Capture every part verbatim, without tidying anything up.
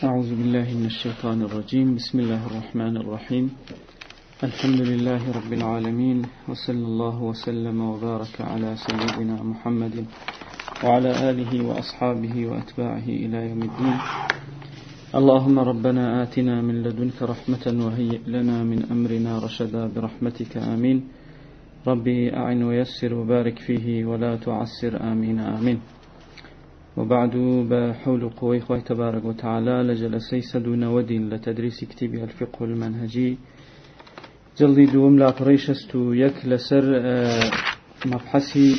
أعوذ بالله من الشيطان الرجيم. بسم الله الرحمن الرحيم. الحمد لله رب العالمين، وصلى الله وسلم وبارك على سيدنا محمد وعلى آله وأصحابه وأتباعه إلى يوم الدين. اللهم ربنا آتنا من لدنك رحمة وهيئ لنا من أمرنا رشدا برحمتك آمين. ربي أعن ويسر وبارك فيه ولا تعسر آمين آمين. وبعد، بحول قوي خوي تبارك وتعالى لجلسي سدون ودين لتدريس كتاب الفقه المنهجي جلدي دوم لا فريشستو يك لسر مبحثي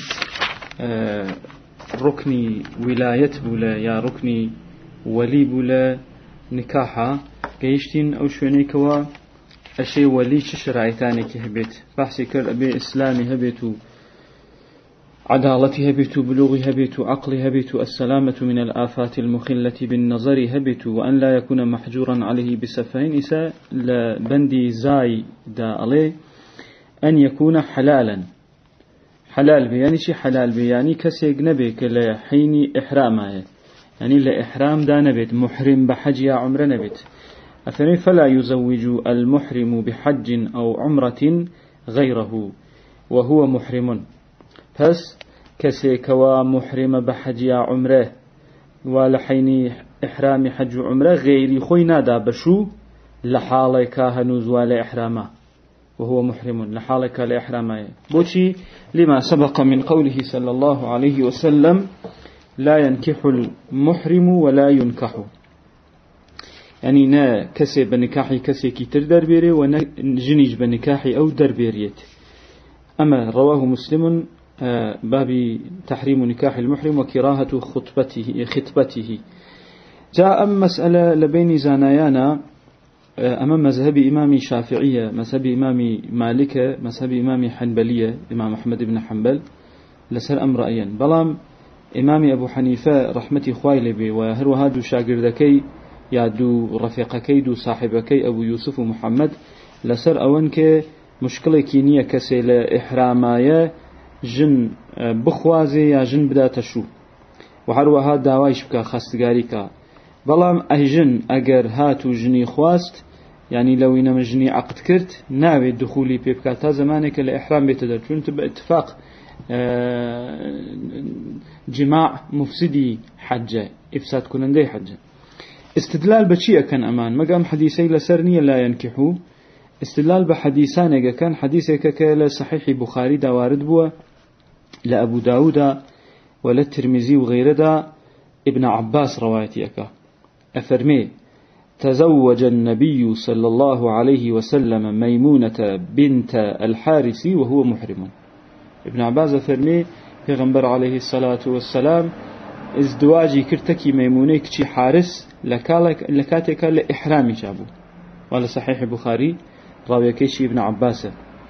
ركني ولاية بولا يا ركني ولي بولا نكاحة قيشتين أو شويني كوا أشي ولي شرعيتاني كهبت بحثي كر أبي إسلامي هبتو عدالتي هبتو بلوغي هبتو عقلي هبتو السلامة من الآفات المخلة بالنظر هبتو وأن لا يكون محجورا عليه بسفهين إساء لبندي زاي دا عليه أن يكون حلالا حلال بياني شي حلال بياني كسيق نبيك لحين إحرامه يعني لإحرام دا نبت محرم بحج يا عمر نبت أثني فلا يزوج المحرم بحج أو عمرة غيره وهو محرم. بس كسيكوا محرم بحج يا عمره ولحين إحرام حج عمره غيري خوي نادا بشو لحالك هنوز ولا إحرامه وهو محرم لحالك لإحرامه بوشي لما سبق من قوله صلى الله عليه وسلم لا ينكح المحرم ولا ينكح، يعني نا كسي بنكاحي كسي كي تردر بيري ونجنيج بنكاحي أو دربيريت. أما رواه مسلم باب تحريم نكاح المحرم وكراهة خطبته خطبته. جاء مسألة لبين زانايانا أمام مذهب إمام شافعية، مذهب إمام مالك، مذهب إمام حنبلية إمام أحمد بن حنبل لسر أمر رأيا. بلام إمام أبو حنيفة رحمة خوالي بي وهرو هادو شاقردكي يادو رفيقكي دو صاحبكي أبو يوسف ومحمد لسر أونك مشكلة كينية كسي لإحرامايا جن بخوازي يا جن بدا تشو وهروها داوايش بكا خاستقاريكا. بلام أي جن أجر هاتو جني خواست يعني لو إنما جني عقد كرت ناوي دخولي بيبكا تا زمانك الإحرام بيتدر كنت باتفاق جماع مفسدي حجة إفساد كنندي حجة. استدلال بشيء كان أمان مقام حديثي لسرني لا ينكحو. استدلال بحديثان كان حديثك كلا صحيح بخاري دا وارد بوا لأبو داود ولا الترمذي وغيره دا ابن عباس روايتك أفرمي تزوج النبي صلى الله عليه وسلم ميمونة بنت الحارث وهو محرم. ابن عباس أفرمي پیغمبر عليه الصلاة والسلام ازدواجي كرتكي ميمونة كشي حارس لكاتك لإحرامي جابو ولا صحيح بخاري راوي كيشي ابن عباس.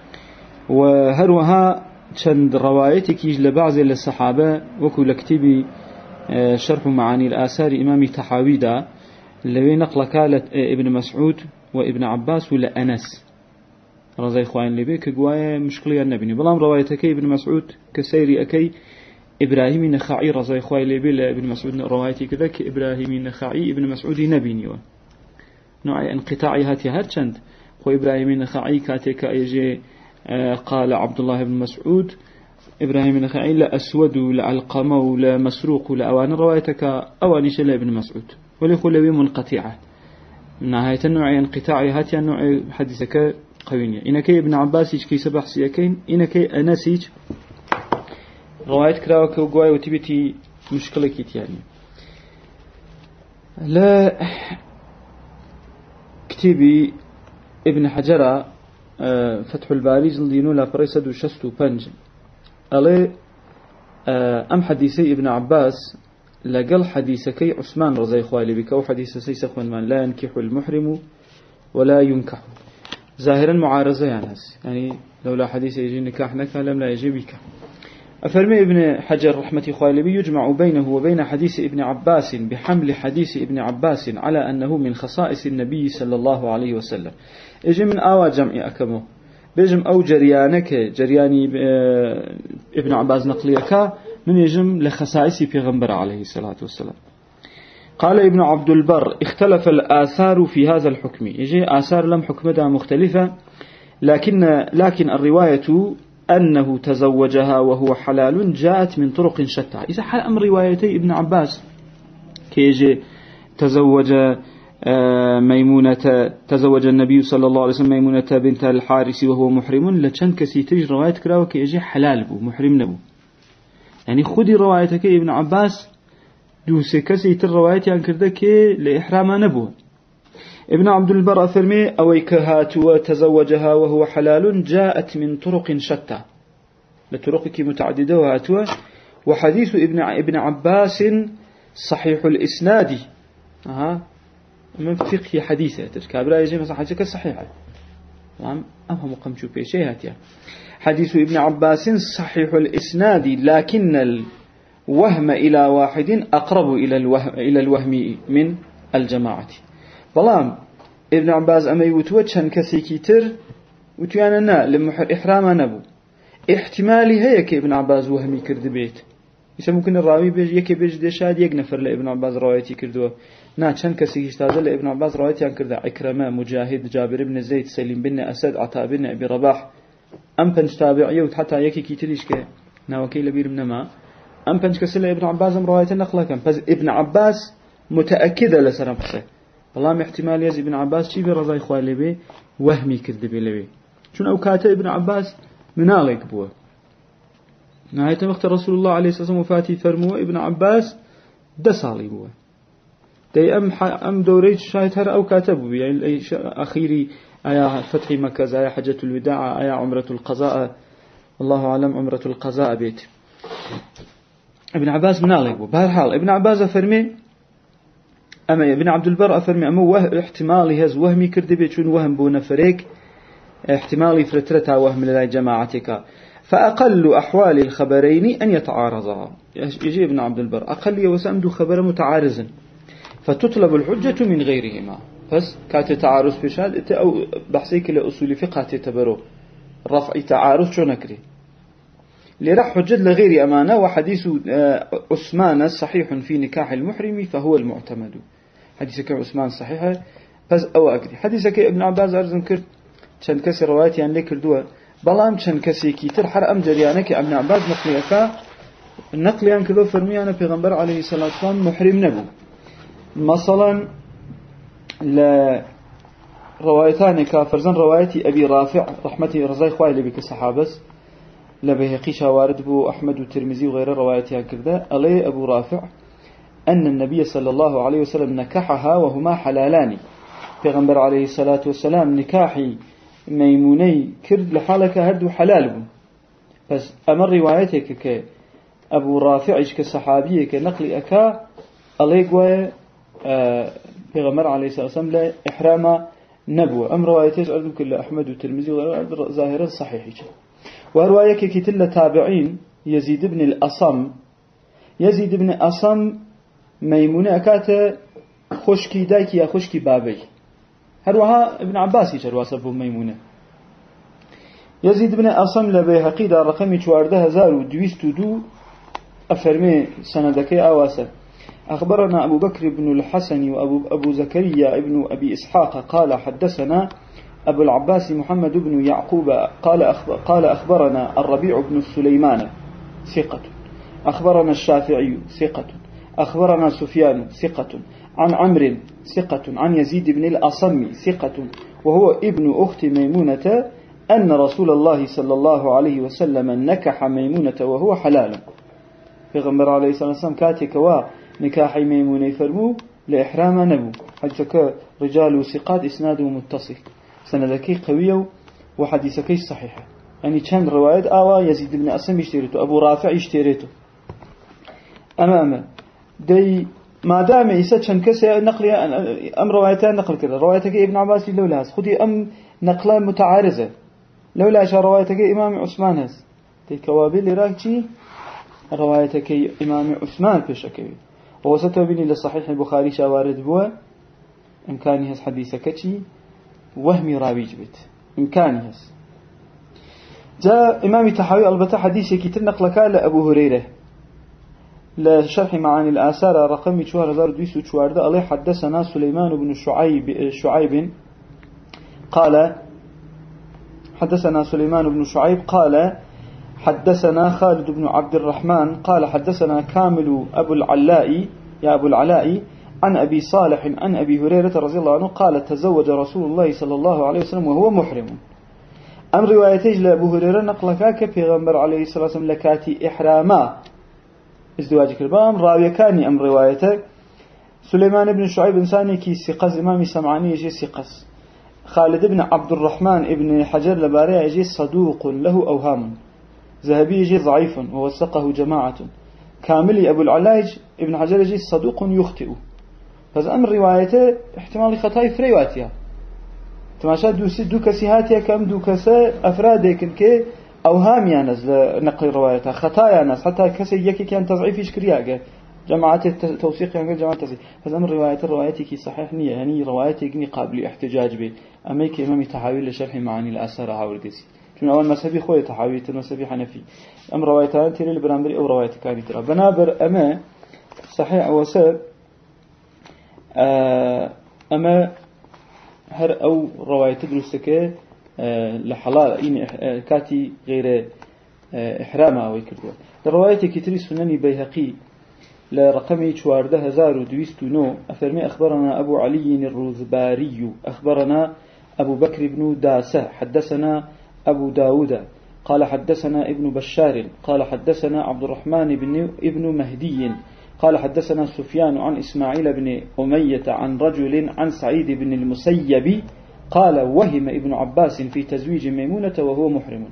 وهروها چند روايتك لبعض الصحابة وكو لكتبي شرح معاني الآثار إمامي تحاويدا اللي نقل كالت ابن مسعود وابن عباس ولا أنس رضي إخوان لبي كقوايا مشكلة النبي. بلام روايتك ابن مسعود كسيري أكي إبراهيم النخعي رضي إخوان لبي لابن مسعود روايتي كذا كإبراهيم النخعي ابن مسعود نبيني نوع انقطاعي هاتي هاتشند خو إبراهيم النخعي كاتك أيجي قال عبد الله بن مسعود إبراهيم النخعي لا أسود لا علقمة ولا مسروق ولا أوان روايتك أوان شلا ابن مسعود ولخلوي منقطعة نهاية النوع انقطاعي هاتي النوع حديثك قوينية. إنك ابن عباس كي سبح سيكين إنك أنسيج رواية كراوك وقواي وتبتي مشكلة كيت يعني لا كتبي ابن حجر فتح الباري جلدينو لا فريسد وشستو بنج ألي أم حديثي ابن عباس لقل حديثكي عثمان رضي خوالي بك وحديث سيس أخوان لا ينكح المحرم ولا ينكح ظاهرا معارضة يعني هس يعني لولا حديث يجي نكاح نكاح لم لا يجي بك. أفرمي ابن حجر رحمة خوالي يجمع بينه وبين حديث ابن عباس بحمل حديث ابن عباس على أنه من خصائص النبي صلى الله عليه وسلم. يجي من آوى جمعي أكمه بيجم أو جريانك جرياني ابن عباس نقليك من يجم لخصائص پیغمبر عليه الصلاة والسلام. قال ابن عبد البر اختلف الآثار في هذا الحكم، يجي آثار لم حكمها مختلفة، لكن لكن الرواية أنه تزوجها وهو حلال جاءت من طرق شتى. إذا حال أمر روايتي ابن عباس كيجي تزوج ميمونة، تزوج النبي صلى الله عليه وسلم ميمونة بنت الحارث وهو محرم، لچن كسي تج رواية كراوة كيجي حلال بو محرم نبو. يعني خدي روايتك ابن عباس دوسي كسي تر روايتي عن كردك لإحرام نبو. ابن عبد البر فرمي أويكهات وتزوجها وهو حلال جاءت من طرق شتى، لطرقك متعددة وهاتوا. وحديث ابن ابن عباس صحيح الإسناد، أها من فقه حديثه تكابرا يجي مثلا حديثك صحيحة تمام أهم مقام شو بيشي هاتيا. حديث ابن عباس صحيح الإسناد لكن الوهم إلى واحد أقرب إلى الوهم إلى الوهم من الجماعة. بلام ابن عباس أما يوتوتشن كسي كتير وتيانا نا لمحر إحراما نبو احتمالي هيك ابن عباس وهمي كرد بيت. إذا ممكن الراوي بيج يكي بيج ديشاد يك نفر لابن عباس روايتي كردوه نا چن كسي اشتاده لابن عباس روايتي عن كرده عكرمة مجاهد جابر بن زيد سليم بن أسد عطاء بن أبي رباح أم بنج تابعيه حتى يكي كتيريش كي ناوكي لبير منما أم بنج كسي ابن عباس روايتي نقله كم بس ابن عباس متأكدة لسرم قصه والله احتمال يزي ابن عباس شي برضاي خوالي بي وهمي كرد بي لبي شون أو كاته ابن عباس منالك بوه نهاية وقت رسول الله عليه الصلاة والسلام وفاتي فرموه ابن عباس دسالي بوه دي أم, أم دوريج شاهد هر أو كاتبه يعني أخيري آية فتح مكة آية حجة الوداع آية عمرة القضاء الله أعلم عمرة القضاء بيت ابن عباس منالك بوه. بهالحال ابن عباس فرمي أما ابن عبد البر أفرمي أما وه احتمالي هز وهمي كردبي شون وهم بو نفريك احتمالي فرترتها وهم للا جماعتك فأقل أحوال الخبرين أن يتعارضا. يجي ابن عبد البر أقل يوسأمدو خبر متعارضا فتطلب الحجة من غيرهما. بس كانت تعارض بشاد أو بحثيك لأصول فقه تتبرو رفع تعارض شو نكري لرح حجة لغير أمانة. وحديث عثمان صحيح في نكاح المحرم فهو المعتمد. حديثك عثمان صحيح بس أو أكري حديثك ابن عباس أرزم كرت شن كسي روايتي عن ليك الدواء بلام شن كسي كيتر حر أم جريانك ابن عباس نقليك النقل عن كذا فرميانا بيغمبر عليه الصلاة والسلام محرم نبو. مثلا لروايتان كافرزن روايتي أبي رافع رحمته رضي خوالي بك الصحابس لبهقي شوارد بو أحمد والترمذي وغيره روايتها كذا علي أبو رافع أن النبي صلى الله عليه وسلم نكحها وهما حلالان. پیغمبر عليه الصلاة والسلام نكاحي ميموني كرد لحالك هدو حلال بو. بس أمر روايتك ك أبو رافع كصحابي كنقل أكا علي قوي پیغمبر عليه الصلاة والسلام لا إحرام نبو. أمر روايتك أردو كل أحمد والترمذي وغيره ظاهرا صحيح. ورواية كتل تابعين يزيد بن الأصم يزيد بن أصم ميمونة أكاته خشكي دايكي يا خشكي بابي هروها ابن عباس يجرواسبه ميمونة. يزيد بن أصم لبيهقي دا رقم چوارده هزار ودويست دو أفرمي سندكي آواسه أخبرنا أبو بكر بن الحسن وأبو أبو زكريا ابن أبي إسحاق قال حدثنا أبو العباس محمد بن يعقوب قال أخبر قال أخبرنا الربيع بن سليمان ثقة أخبرنا الشافعي ثقة أخبرنا سفيان ثقة عن عمرو ثقة عن يزيد بن الأصم ثقة وهو ابن أخت ميمونة أن رسول الله صلى الله عليه وسلم نكح ميمونة وهو حلال. پیغمبر عليه الصلاة والسلام كاتك وا نكاح ميمونة فرمو لإحرام نبو. حديثك رجال وثقات إسناده متصل سندكي قوية وحديثكي صحيحة. يعني كان رواية آوا يزيد بن أصم يشتريته أبو رافع يشتريته أمام دي ما دام إيسا كان كسي نقل أم روايتان نقل كذا روايتك ابن عباس لولا هس خدي أم نقلان متعارضة لولا شا روايتك إمام عثمان هس دي كوابل راكتي روايتك إمام عثمان بشكل هو ستوبيني لصحيح البخاري شوارد بوا إمكاني هس حديثك كي وهمي راوي جبت إمكاني هس. جاء إمام تحاوي البته حديث كتير نقل كان لأبو هريرة لشرح معاني الآثار رقم أربعة آلاف ومئتين وأربعة عليه حدثنا سليمان بن شعيب شعيب قال حدثنا سليمان بن شعيب قال حدثنا خالد بن عبد الرحمن قال حدثنا كامل أبو العلاء يا أبو العلاء عن أبي صالح عن أبي هريرة رضي الله عنه قال تزوج رسول الله صلى الله عليه وسلم وهو محرم. أم روايتي لأبو هريرة نقلك كبيغمبر عليه الصلاة والسلام لكاتي إحراما ازدواجك البام راوي كاني أم روايته سليمان بن شعيب إنساني كي سقز إمامي سمعاني يجي سقز. خالد بن عبد الرحمن ابن حجر لباري يجي صدوق له أوهام. ذهبي يجي ضعيف ووثقه جماعة. كامل أبو العلاج ابن حجر يجي صدوق يخطئ. فإذا أمر روايته احتمال خطأ في روايتها. تماشى دوسي دو كسي هاتيا كم دو كسي أفرادك كي أوهام يانز لنقل روايتها خطأ يانز حتى كسي يكي كان تضعيف يشكريها جماعة التوثيق يعني جماعة التوثيق. فإذا أمر رواية روايتك صحيح نية يعني روايتك قابل احتجاج به. أما كي إمامي تحاول لشرح معاني الآثار هاول قسي. چون أول مذهبي خوي تحاوي المذهبي حنفي. أم روايتان تري البرامبري أو رواية كاني ترى. بنابر أما صحيح أو سب أما هر أو رواية تدرسك لحلال إن كاتي غير إحرام أو يكردوا. الرواية كتري سنني بيهقي لرقم شوارده هزار ودويست نو أفرمي أخبرنا أبو علي الروذباري أخبرنا أبو بكر بن داسة حدثنا أبو داود قال حدثنا ابن بشار قال حدثنا عبد الرحمن بن ابن مهدي قال حدثنا سفيان عن إسماعيل بن أمية عن رجل عن سعيد بن المسيب قال وهم ابن عباس في تزويج ميمونة وهو محرم.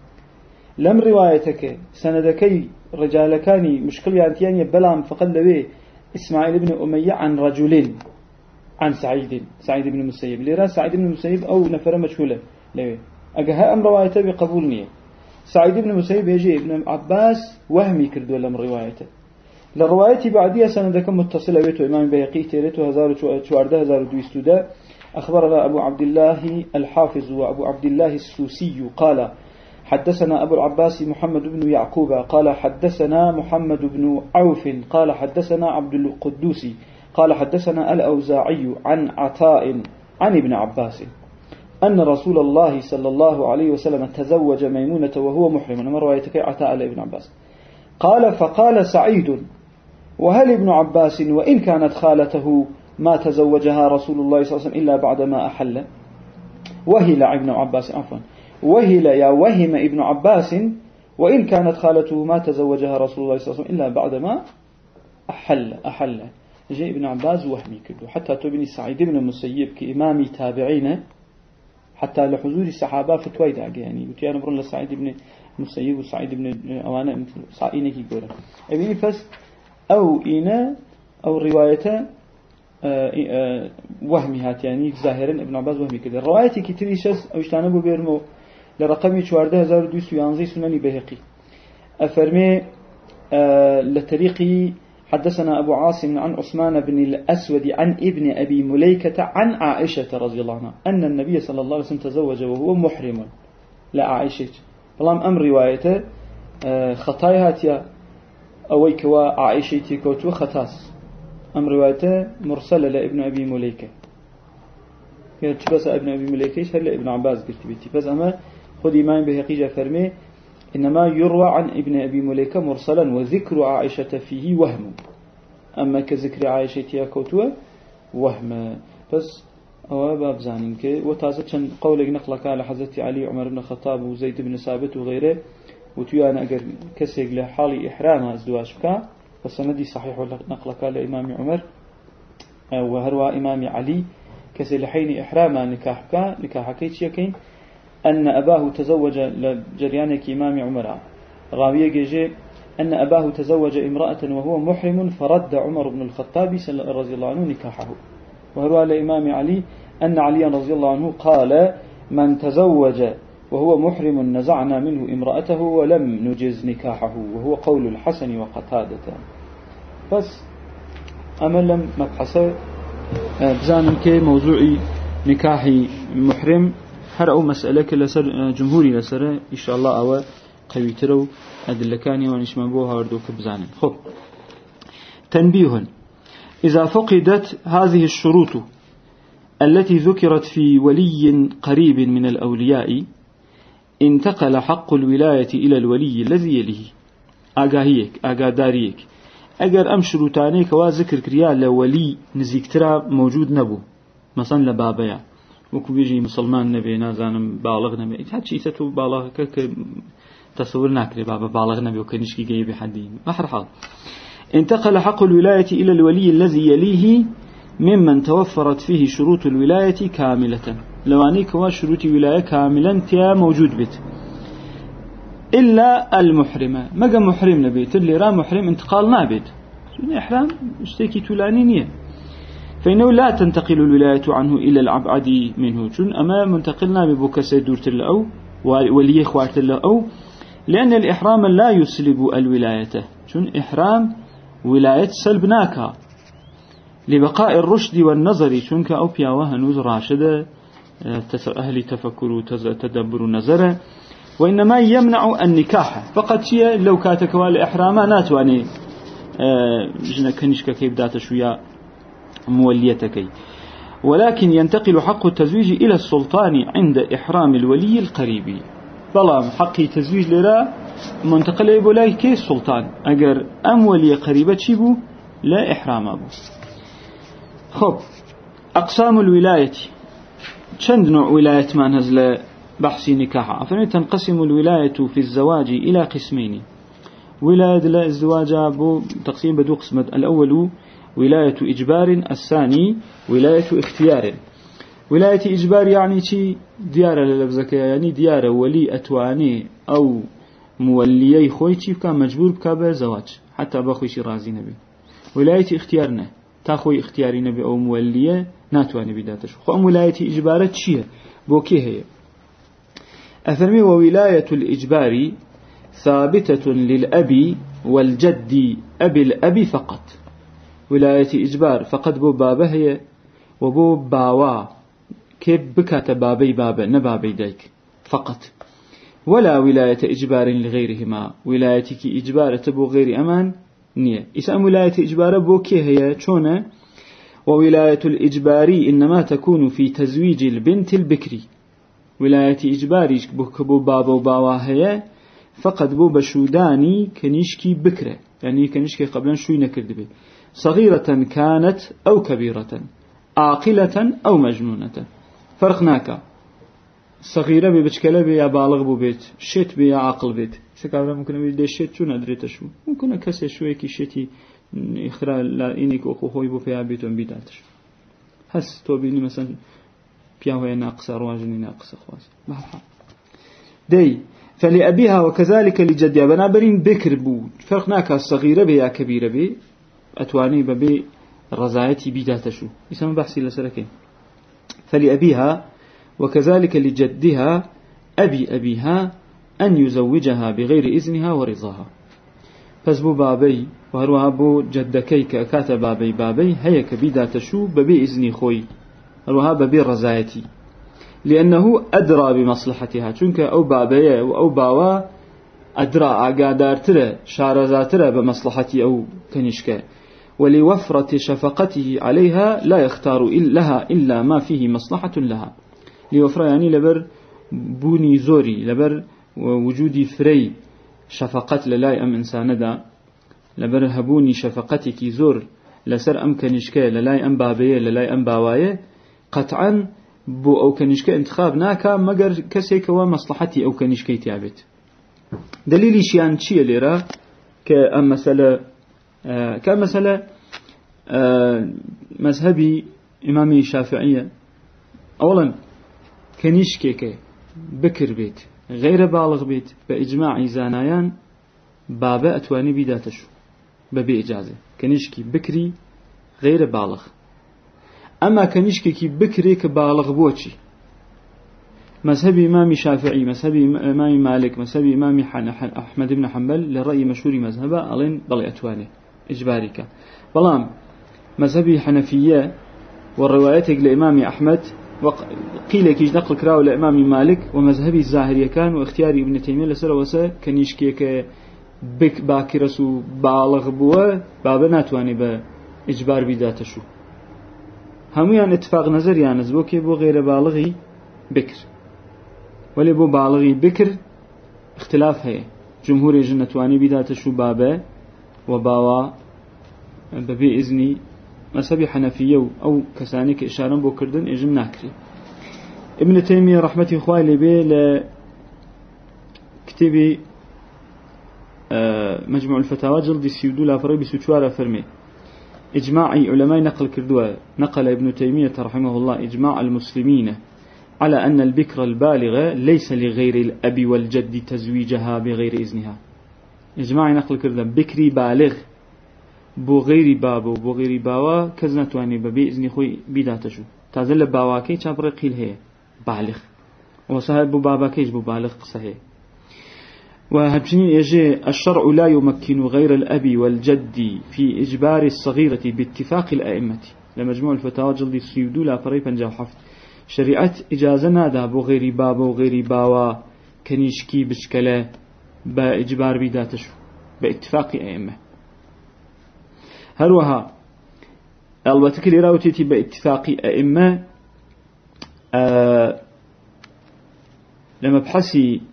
لم روايتك سندكي رجالكاني مشكل يانتياني بلام فقد لوي إسماعيل بن أمية عن رجل عن سعيد سعيد بن المسيب لرا سعيد بن المسيب أو نفر مجهولة لوي أجها أم روايته بقبول نية. سعيد بن المسيب يجي ابن عباس وهمي كردوا لم روايته. للرواية بعديها سندك متصلة بيته إمام بيقي تيرته هزار وشوارده هزار دويستودا أخبرنا أبو عبد الله الحافظ وأبو عبد الله السوسي قال حدثنا أبو العباس محمد بن يعقوب قال حدثنا محمد بن عوف قال حدثنا عبد القدوس قال حدثنا الأوزاعي عن عطاء عن ابن عباس أن رسول الله صلى الله عليه وسلم تزوج ميمونة وهو محرم. أنا روايتك عطاء لابن عباس قال فقال سعيد وهل ابن عباس وإن كانت خالته ما تزوجها رسول الله صلى الله عليه وسلم إلا بعدما أحل. وهل ابن عباس عفوا وهل يا وهم ابن عباس وإن كانت خالته ما تزوجها رسول الله صلى الله عليه وسلم إلا بعدما أحل أحل جاء ابن عباس وهمي كده حتى تبني سعيد بن المسيب كإمام تابعين حتى لحضور الصحابة فتوى داعي يعني وتيانا برون لسعيد بن المسيب وسعيد بن أوانا مثل سعينة كي قوله أبيني فس أو إينا أو روايته وهمي هات يعني ظاهرا ابن عباس وهمي كده. الرواية كتير شخص أو اشتانبوا بيرمو لرقم شوارده هزار دويس ويانزي سنني بهقي أفرمي أه لطريقي حدثنا أبو عاصم عن عثمان بن الأسود عن ابن أبي مليكة عن عائشة رضي الله عنها أن النبي صلى الله عليه وسلم تزوج وهو محرم. لا عائشة فلام أمر روايته أه خطايا هاتيا أويك وعائشة تيكوتو خطاس أم روايته مرسلة لابن أبي مليكة يعني تبس ابن أبي مليكة هل ابن عباس قلت بيتي بس أما خذ إمام بهقيجة فرمي إنما يروى عن ابن أبي مليكة مرسلا وذكر عائشة فيه وهم أما كذكر عائشة تيكوتو وهم بس أو باب زانينك وتازت قولك نقلك على حضرت علي عمر بن الخطاب وزيد بن ثابت وغيره وتيانا أجر كسيق لحالي إحرام ازدواج بك والسندي صحيح نقلك لإمام عمر وهروا إمام علي كسي لحين إحراما نكاحك نكاحك يكين أن أباه تزوج لجريانك إمام عمر راوية جيجي أن أباه تزوج امرأة وهو محرم فرد عمر بن الخطاب رضي الله عنه نكاحه. وهروا لإمام علي أن علي رضي الله عنه قال من تزوج وهو محرم نزعنا منه امرأته ولم نجز نكاحه وهو قول الحسن وقتادة. بس أملم مبحثة بزانم كي موضوعي نكاحي محرم هر أو مسألة لسر جمهوري لسر إن شاء الله أو قوي ترو أدلكاني ونشمبوها وردوك بزانم. خب تنبيه: إذا فقدت هذه الشروط التي ذكرت في ولي قريب من الأولياء انتقل حق الولاية إلى الولي الذي يليه. آقاهيك آقاداريك أجر أم شروطانيك وذكر كريا لولي نزيكترا موجود نبو، مثلا لبابيا وكو بيجي مسلمان نبي نازانم بالغ نبي هادشي ستو بالغ كك تصور ناكري بابا بالغ نبي وكنشكي جاي حدين بحر حال. انتقل حق الولاية إلى الولي الذي يليه ممن توفرت فيه شروط الولاية كاملة، لو أنيك وشروط ولاية كاملا تيا موجود بيت إلا المحرمة. مجا محرم نبيت اللي را محرم انتقال نابت إحرام اشتكي تولانينية، فإنه لا تنتقل الولاية عنه إلى الأبعد منه، شن أما منتقلنا ببوكسي دورت أو ولي خوات أو لأن الإحرام لا يسلب الولاية، شن إحرام ولاية سلبناك لبقاء الرشد والنظر، شنك أو بياوها نوز راشدة أهل تفكر تدبر نظر، وإنما يمنع النكاح فقط شيء لو كاتك والإحراما ناتواني جنا كنشك كيف دات شوية موليتكي، ولكن ينتقل حق التزويج إلى السلطان عند إحرام الولي القريب. بلام حقي تزويج لرا منتقل إبولاي كي السلطان أجر أم ولي قريبة شبو لا إحرام أبو. خب أقسام الولاية شند نوع ولاية ما نزل بحث نكاح. أفنى تنقسم الولاية في الزواج إلى قسمين: ولاية الزواج بو تقسيم بدو قسم، الأول ولاية إجبار، الثاني ولاية اختيار. ولاية إجبار يعني شي ديارة للبزكية، يعني ديارة ولي أتواني أو موليي خوي شي كان مجبور بكابه زواج حتى بخوي شي رازي نبي. ولاية اختيارنا تاخوي اختياري نبي أو مولية ناتواني بداتش. خو أم ولاية إجبارة شيء بوكي هي أفرمي: وولاية الإجبار ثابتة للأبي والجد أبي الأبي فقط. ولاية إجبار فقط بو بابا هي وبو باوا كيف بكات بابي بابا نبابي دايك فقط، ولا ولاية إجبار لغيرهما. ولايتك إجبار تبو غير أمان نية. إسام ولاية إجبار بو كي هي شونة: وولاية الإجبار إنما تكون في تزويج البنت البكري. ولاية إجباري بو بابا وباوا هي فقط بو بشوداني كنيشكي بكرة، يعني كنيشكي قبلا شوي نكرد به، صغيرة كانت أو كبيرة، عاقلة أو مجنونة. فرقناك صغيرة ببشكلة بيا بالغ بو بيت، شت بيا عاقل بيت. سكابلا ممكن بيدي شت شو ندريت شو ممكن كسي شوي كي شتي إخرى لا إنك أخو خوي بو فيها بيتون بيداتش هس تو بيني مثلا بياهو ناقص رواجني ناقص خواص بحال دي. فلأبيها وكذلك لجدها بنابرين بكر بو. فرقناك الصغيرة بيا كبيرة بي أتواني ببي رزايتي بيداتشو يسمى بحثي لسلكين. فلأبيها وكذلك لجدها أبي أبيها أن يزوجها بغير إذنها ورضاها. فسبو بابي وهروها بو جدكي كأكات بابي بابي هيك بيداتشو ببي إذني خوي، هروها ببي رزايتي، لأنه أدرى بمصلحتها. چونك أو بابي أو باوا أدرى أقادارتر شارزاتر بمصلحتي أو كنشك، ولوفرة شفقته عليها لا يختار لها إلا ما فيه مصلحة لها. لوفرة يعني لبر بوني زوري، لبر وجودي فري شفقت للاي أم إنسان دا، لبر هبوني شفقتك زور لسر أم كنشك للاي أم بابي للاي أم باواي، قطعا بو أو كنشكي انتخاب ناكا مگر كسيك ومصلحتي أو كنشكي تيابت. دليلي شيان شي ليرا كأم مسألة آه كمسألة آه مذهبي إمامي شافعية. أولا كنشكي بكر بيت غير بالغ بيت بإجماع زانايان بابا أتواني بيداتشو ببي إجازة. كنشكي بكري غير بالغ. أما كنشكي كي بكري كبالغ بوشي مذهب إمام شافعي، مذهب إمام مالك، مذهب إمام أحمد بن حنبل للرأي مشهور مذهبه ألين بل أتواني إجبارك. بلام مذهب حنفية والروايات لإمام أحمد وقيل كيج نقل كراو لإمام مالك، ومذهب الزاهرية كان واختيار ابن تيمية لسر وسا كنشكي بك باكرسو بالغ بوا بابا ناتواني با إجبار بداتشو هميان اتفاق نظر يعني زبوكي بو غير بالغي بكر ولي بو بالغي بكر اختلاف هي جمهور يجن نتواني بداتشو بابا وباوا ببي إذني مذهبي حنفية أو كساني كإشارة بو كردن يجن ناكري ابن تيمية رحمة إخوائي لبي لكتبي مجموع الفتاوى جلد سيودو لافري بسوچوارة فرمي إجماعي علماء نقل كردوا نقل ابن تيمية رحمه الله إجماع المسلمين على أن البكر البالغة ليس لغير الأب والجد تزويجها بغير إذنها. إجماعي نقل كردوا بكري بالغ بو غير بابو بو غير باوا كزنتواني ببي إذن خوي بداتشو تازل باواكي چابر قيل هي بالغ وصاحب بو باباكيش بو بالغ قصه وهبشنين يجي الشرع لا يمكن غير الأب والجد في إجبار الصغيرة باتفاق الأئمة لمجموع الفتاوى جلد سيودو لا فري بنجاو حفظ شريعة إجازة نادا بو غير بابا وغير باوا كنيشكي بشكله بإجبار بداتشو باتفاق أئمة هروها البته كلي راوتيتي باتفاق أئمة آه لما بحسي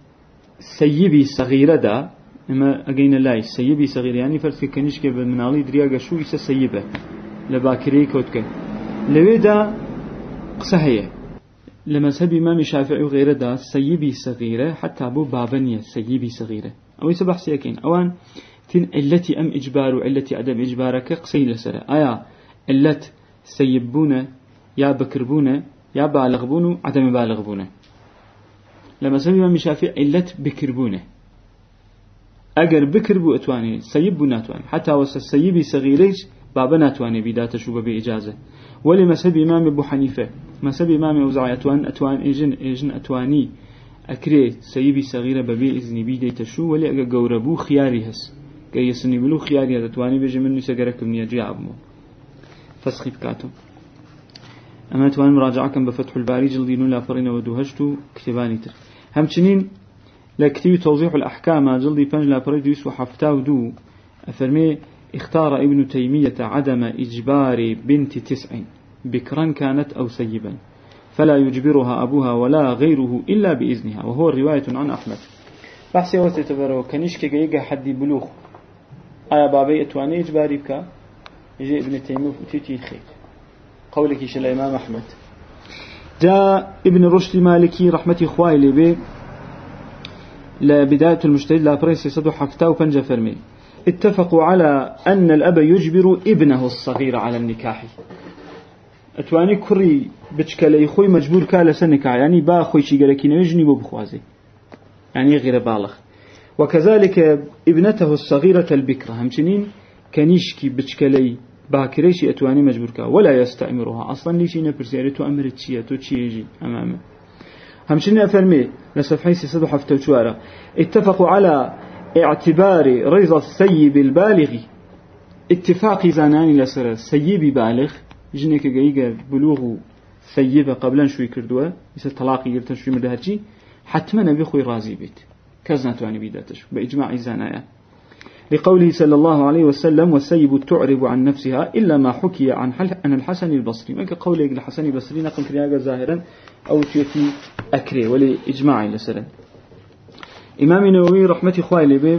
سيبي صغيرة دا اما اجينا لاي سيبي صغير يعني فرس كنيشكي بالمنالي درياغا شو يسا سيبه لباكري كوتك لويدا قصهية لمذهب امام الشافعي وغيره دا سيبي صغيرة حتى ابو بابنية سيبي صغيرة او يسا بحثي اكين اوان تين التي ام اجبار والتي عدم اجبارك قصي لسرة ايا الت سيبونه يا بكربونه يا بالغبونه عدم بالغبونه لما سبب امام الشافعي علت بكربونه اگر بكربو اتواني سيبو ناتواني حتى وس السيبي صغيريج بابا ناتواني بداتشو باجازه ولي مسبب امام ابو حنيفه مسبب امام اوزاعي اتوان اتوان اجن اجن اتواني اكري سيبي صغيره ببي اذن بيديتشو ولي اگر غوربو خياري هس كيسني بلو خياري اتواني بيجي منو سغرك من يجي عبمو فسخي بكاتو اما اتوان مراجعه كان بفتح الباري جلدين لا فرين ودوهشتو كتباني تر همچنين لكتب توضيح الأحكام جلدي بنج لا بريديس وحفتاو دو أفرمي اختار ابن تيمية عدم إجبار بنت تسع بكرا كانت أو سيبا فلا يجبرها أبوها ولا غيره إلا بإذنها وهو رواية عن أحمد بحثي وستتبرو كنيشك جيجا حدي بلوغ آيا بابي اتواني إجباري بك يجي ابن تيمية فتيتي خير قولك إيش الإمام أحمد جاء ابن رشد مالكي رحمة إخوائي لبي لبداية المجتهد لا بريسي صدو حفتاه وبنجا فرمي اتفقوا على أن الأب يجبر ابنه الصغير على النكاح اتواني كري بشكالي خوي مجبور كالا سنكاح يعني با خوي شيقالكي نيجني بو بخوازي يعني غير بالغ وكذلك ابنته الصغيرة البكرة همچنين كنيشكي بشكالي باكريشي اتواني مجبوركا ولا يستأمرها اصلا ليشي نبرسي تو امرت شيء تو شيء يجي امامه همشني افرمي لصفحه ستمائة وواحد وخمسين اتفقوا على اعتبار رضا السيب البالغ اتفاق زناني لسر السيب بالغ جنيك جايجا بلوغ سيبه قبلا شوي كردوا مثل طلاق يرتن شوي مدهرجي حتما نبي خوي راضي بيت كزناتواني بيداتش باجماع زنايا لقوله صلى الله عليه وسلم والسيب تعرب عن نفسها إلا ما حكي عن عن الحسن البصري ما كقوله الحسن البصري نقل كرياجا ظاهرا أو تيتي أكري ولي إجماعي لسلا إمام النووي رحمة إخوائي لبيب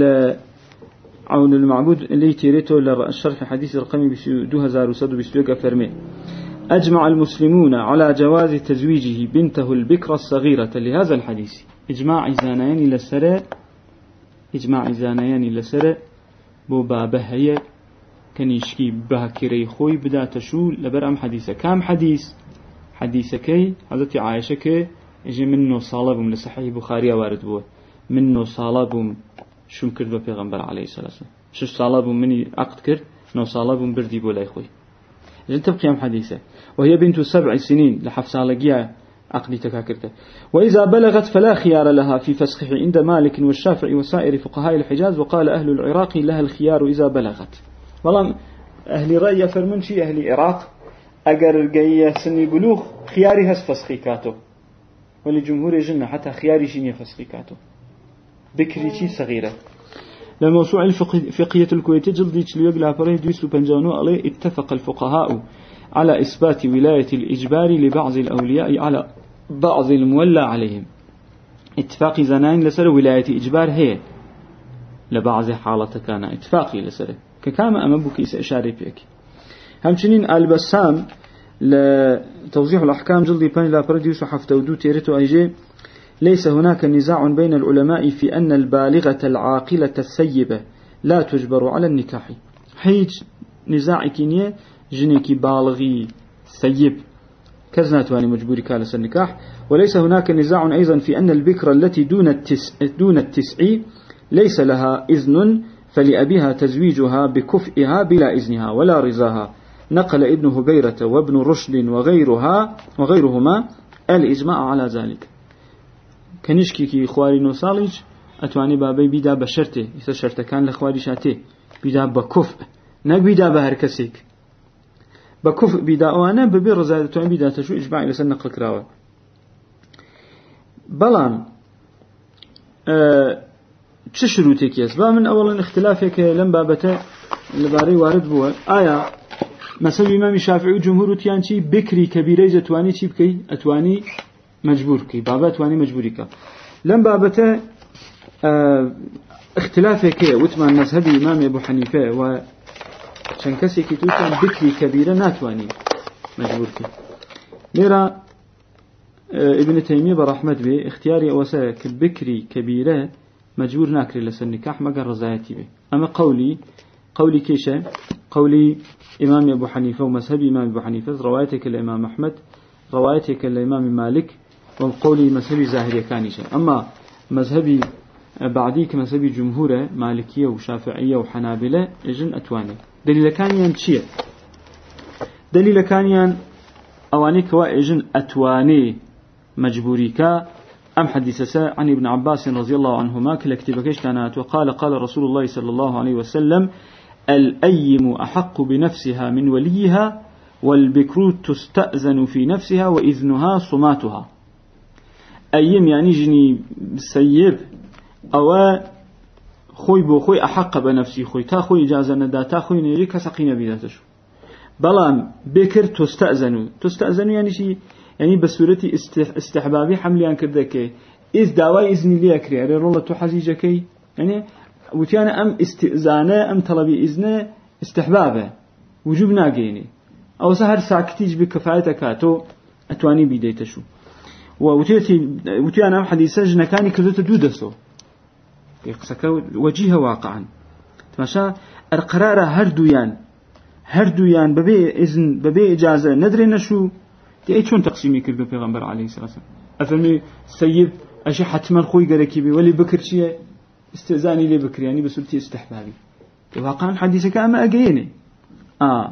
لعون المعبود اللي تيريته للشرح حديث الرقمي دو هزار وصدو بسلوك فرمي أجمع المسلمون على جواز تزويجه بنته البكرة الصغيرة لهذا الحديث إجماع زانيان لسلا إجماع زانيان لسرة بو بابه هي كنيشكي باكري خوي بدا تشو لبرام حديثة كام حديث حديثة كي حضرتي عائشة كي يجي منه صالبهم لصحيح بخاري وارد بوه منه صالبهم شو كرد ببيغمبر عليه الصلاة والسلام شو صالبهم مني عقد كرد نو صالبهم بردي بولا يخوي إذن تبقي عم حديثة وهي بنت سبع سنين لحفص على عقدي تكاكرته وإذا بلغت فلا خيار لها في فسخه عند مالك والشافعي وسائر فقهاء الحجاز وقال أهل العراق لها الخيار إذا بلغت والله أهل رأي فرمون شي أهل العراق أجر الجاية سني بلوغ خياري هس فسخي كاتو ولجمهور الجنة حتى خياري شيني فسخي كاتو بكري شي صغيرة لموسوعة الفقهية الكويتية جلد تشليق لابره دويس وبنجانو عليه اتفق الفقهاء على إثبات ولاية الإجبار لبعض الأولياء على بعض المولى عليهم. اتفاق زناين لسر ولاية إجبار هي لبعض حالة كان اتفاقي لسر ككام أمبوك إشاري بيك. همچنين البسام لتوضيح الأحكام جلد بان لابره دويس وحفته ودو تيرتو أيجي ليس هناك نزاع بين العلماء في أن البالغة العاقلة الثيبة لا تجبر على النكاح. حيج نزاع كينية جنيكي بالغي ثيب كزناتواني مجبوري كالس النكاح. وليس هناك نزاع أيضا في أن البكرة التي دون التسع, دون التسع ليس لها إذن فلأبيها تزويجها بكفئها بلا إذنها ولا رضاها. نقل ابن هبيرة وابن رشد وغيرها وغيرهما الإجماع على ذلك. كنشكي كي خواري نوصالج أتواني بابي بيدا بشرته يسا شرطة كان لخواري شاته بيدا بكفء ناك بيدا بهركسيك بكفء بيدا وانا ببي رزايدتوان بيدا تشو إجماع إلى سنة نقل كراوة. بلان چه شروطك يسبا من أولا اختلافك لم بابته لباري وارد بوا آية مثلا إمام الشافعي وجمهور تيانشي بكري كبيرة جتواني چي بكي أتواني مجبور كي بابا تواني مجبوري كا لم بابته اه اختلافك وتمان مذهب الإمام أبو حنيفة و شنكسي كي توتان بكري كبيرة ناتواني مجبور كي ليرا اه ابن تيمية برحمة به اختياري أوسا كبكري كبيرة مجبور ناكري لسن نكاح مقر رزايتي به. أما قولي قولي كيشة قولي إمام أبو حنيفة ومذهب إمام أبو حنيفة روايتك الإمام أحمد روايتك الإمام مالك وقولي مذهبي ظاهري كانيشة. أما مذهبي بعديك مذهبي جمهورة مالكية وشافعية وحنابلة إجن أتواني. دليل كانيان شيء دليل كانيان أواني كوا إجن أتواني مجبوريكا أم حديثة عن ابن عباس رضي الله عنهما كلا كتبكيش كانت وقال قال رسول الله صلى الله عليه وسلم الأيم أحق بنفسها من وليها والبكر تستأذن في نفسها وإذنها صماتها. أيم يعني جني سيب أو خوي بو خوي أحق بنفسي خوي تا خوي إجازة ندا تا خوي نيري كسقين بذاتشو. بلان بكر تستأذن تستأذن يعني شيء يعني بصورة استحبابي حمليان كردك إذ دعوة إذن لي أكري على رولة حزيجكي يعني وتيانا أم استئذانة أم طلبي إذن استحبابه وجوب ناقيني أو سهر ساكتيج بكفايتك تو أتواني بيديتشو وتيانا أم حديثة جنكاني كردت دودسو يقصك وجيه واقعا تماشا القرار هردويان هردويان ببي إذن ببي إجازة ندري نشو تي شون تقسيمي كرد پیغمبر عليه الصلاة والسلام أفهمي سيب أشي حتما خوي قركي بي ولي بكر شيء استئذاني لي بكر يعني بسلتي استحبابي واقعا حديثك أما أجيني آه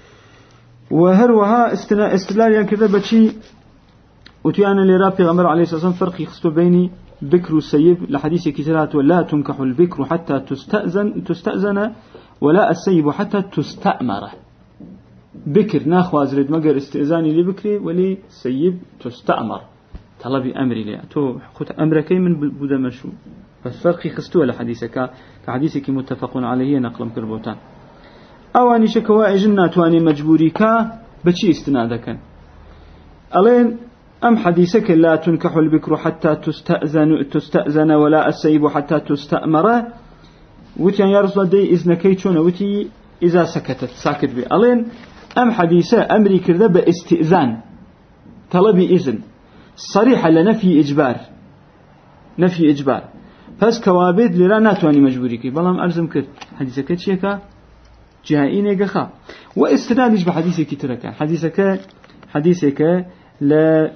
وهروها استدلال يعني كذا بشي وتيانا اللي راب پیغمبر عليه الصلاة والسلام فرق يخصو بيني بكر والسيب لحديث كتيرات ولا تنكح البكر حتى تستأذن تستأذن ولا السيب حتى تستأمره. بكر ناخواز رد مقر استئذاني لي بكري ولي سيب تستأمر طلبي أمري لي تو خد أمركي من بودا مشو بس فرقي خستوه لحديثك كحديثك متفق عليه نقل كربوتان أواني شكوا إجنا تواني مجبوريك بشي استنادك ألين أم حديثك لا تنكح البكر حتى تستأذن تستأذن ولا السيب حتى تستأمر وتي يا رسول الله دي إذنكي شون وتي إذا سكتت ساكت بي ألين أم حديثة أمري كرده باستئذان طلبي إذن صريحة لنفي إجبار نفي إجبار بس كوابد للا ناتواني مجبوريكي بلام أرزم كرد حديثك تشيكا جهائين يقخا واستنادش بحديثك تركا حديثك حديثك لا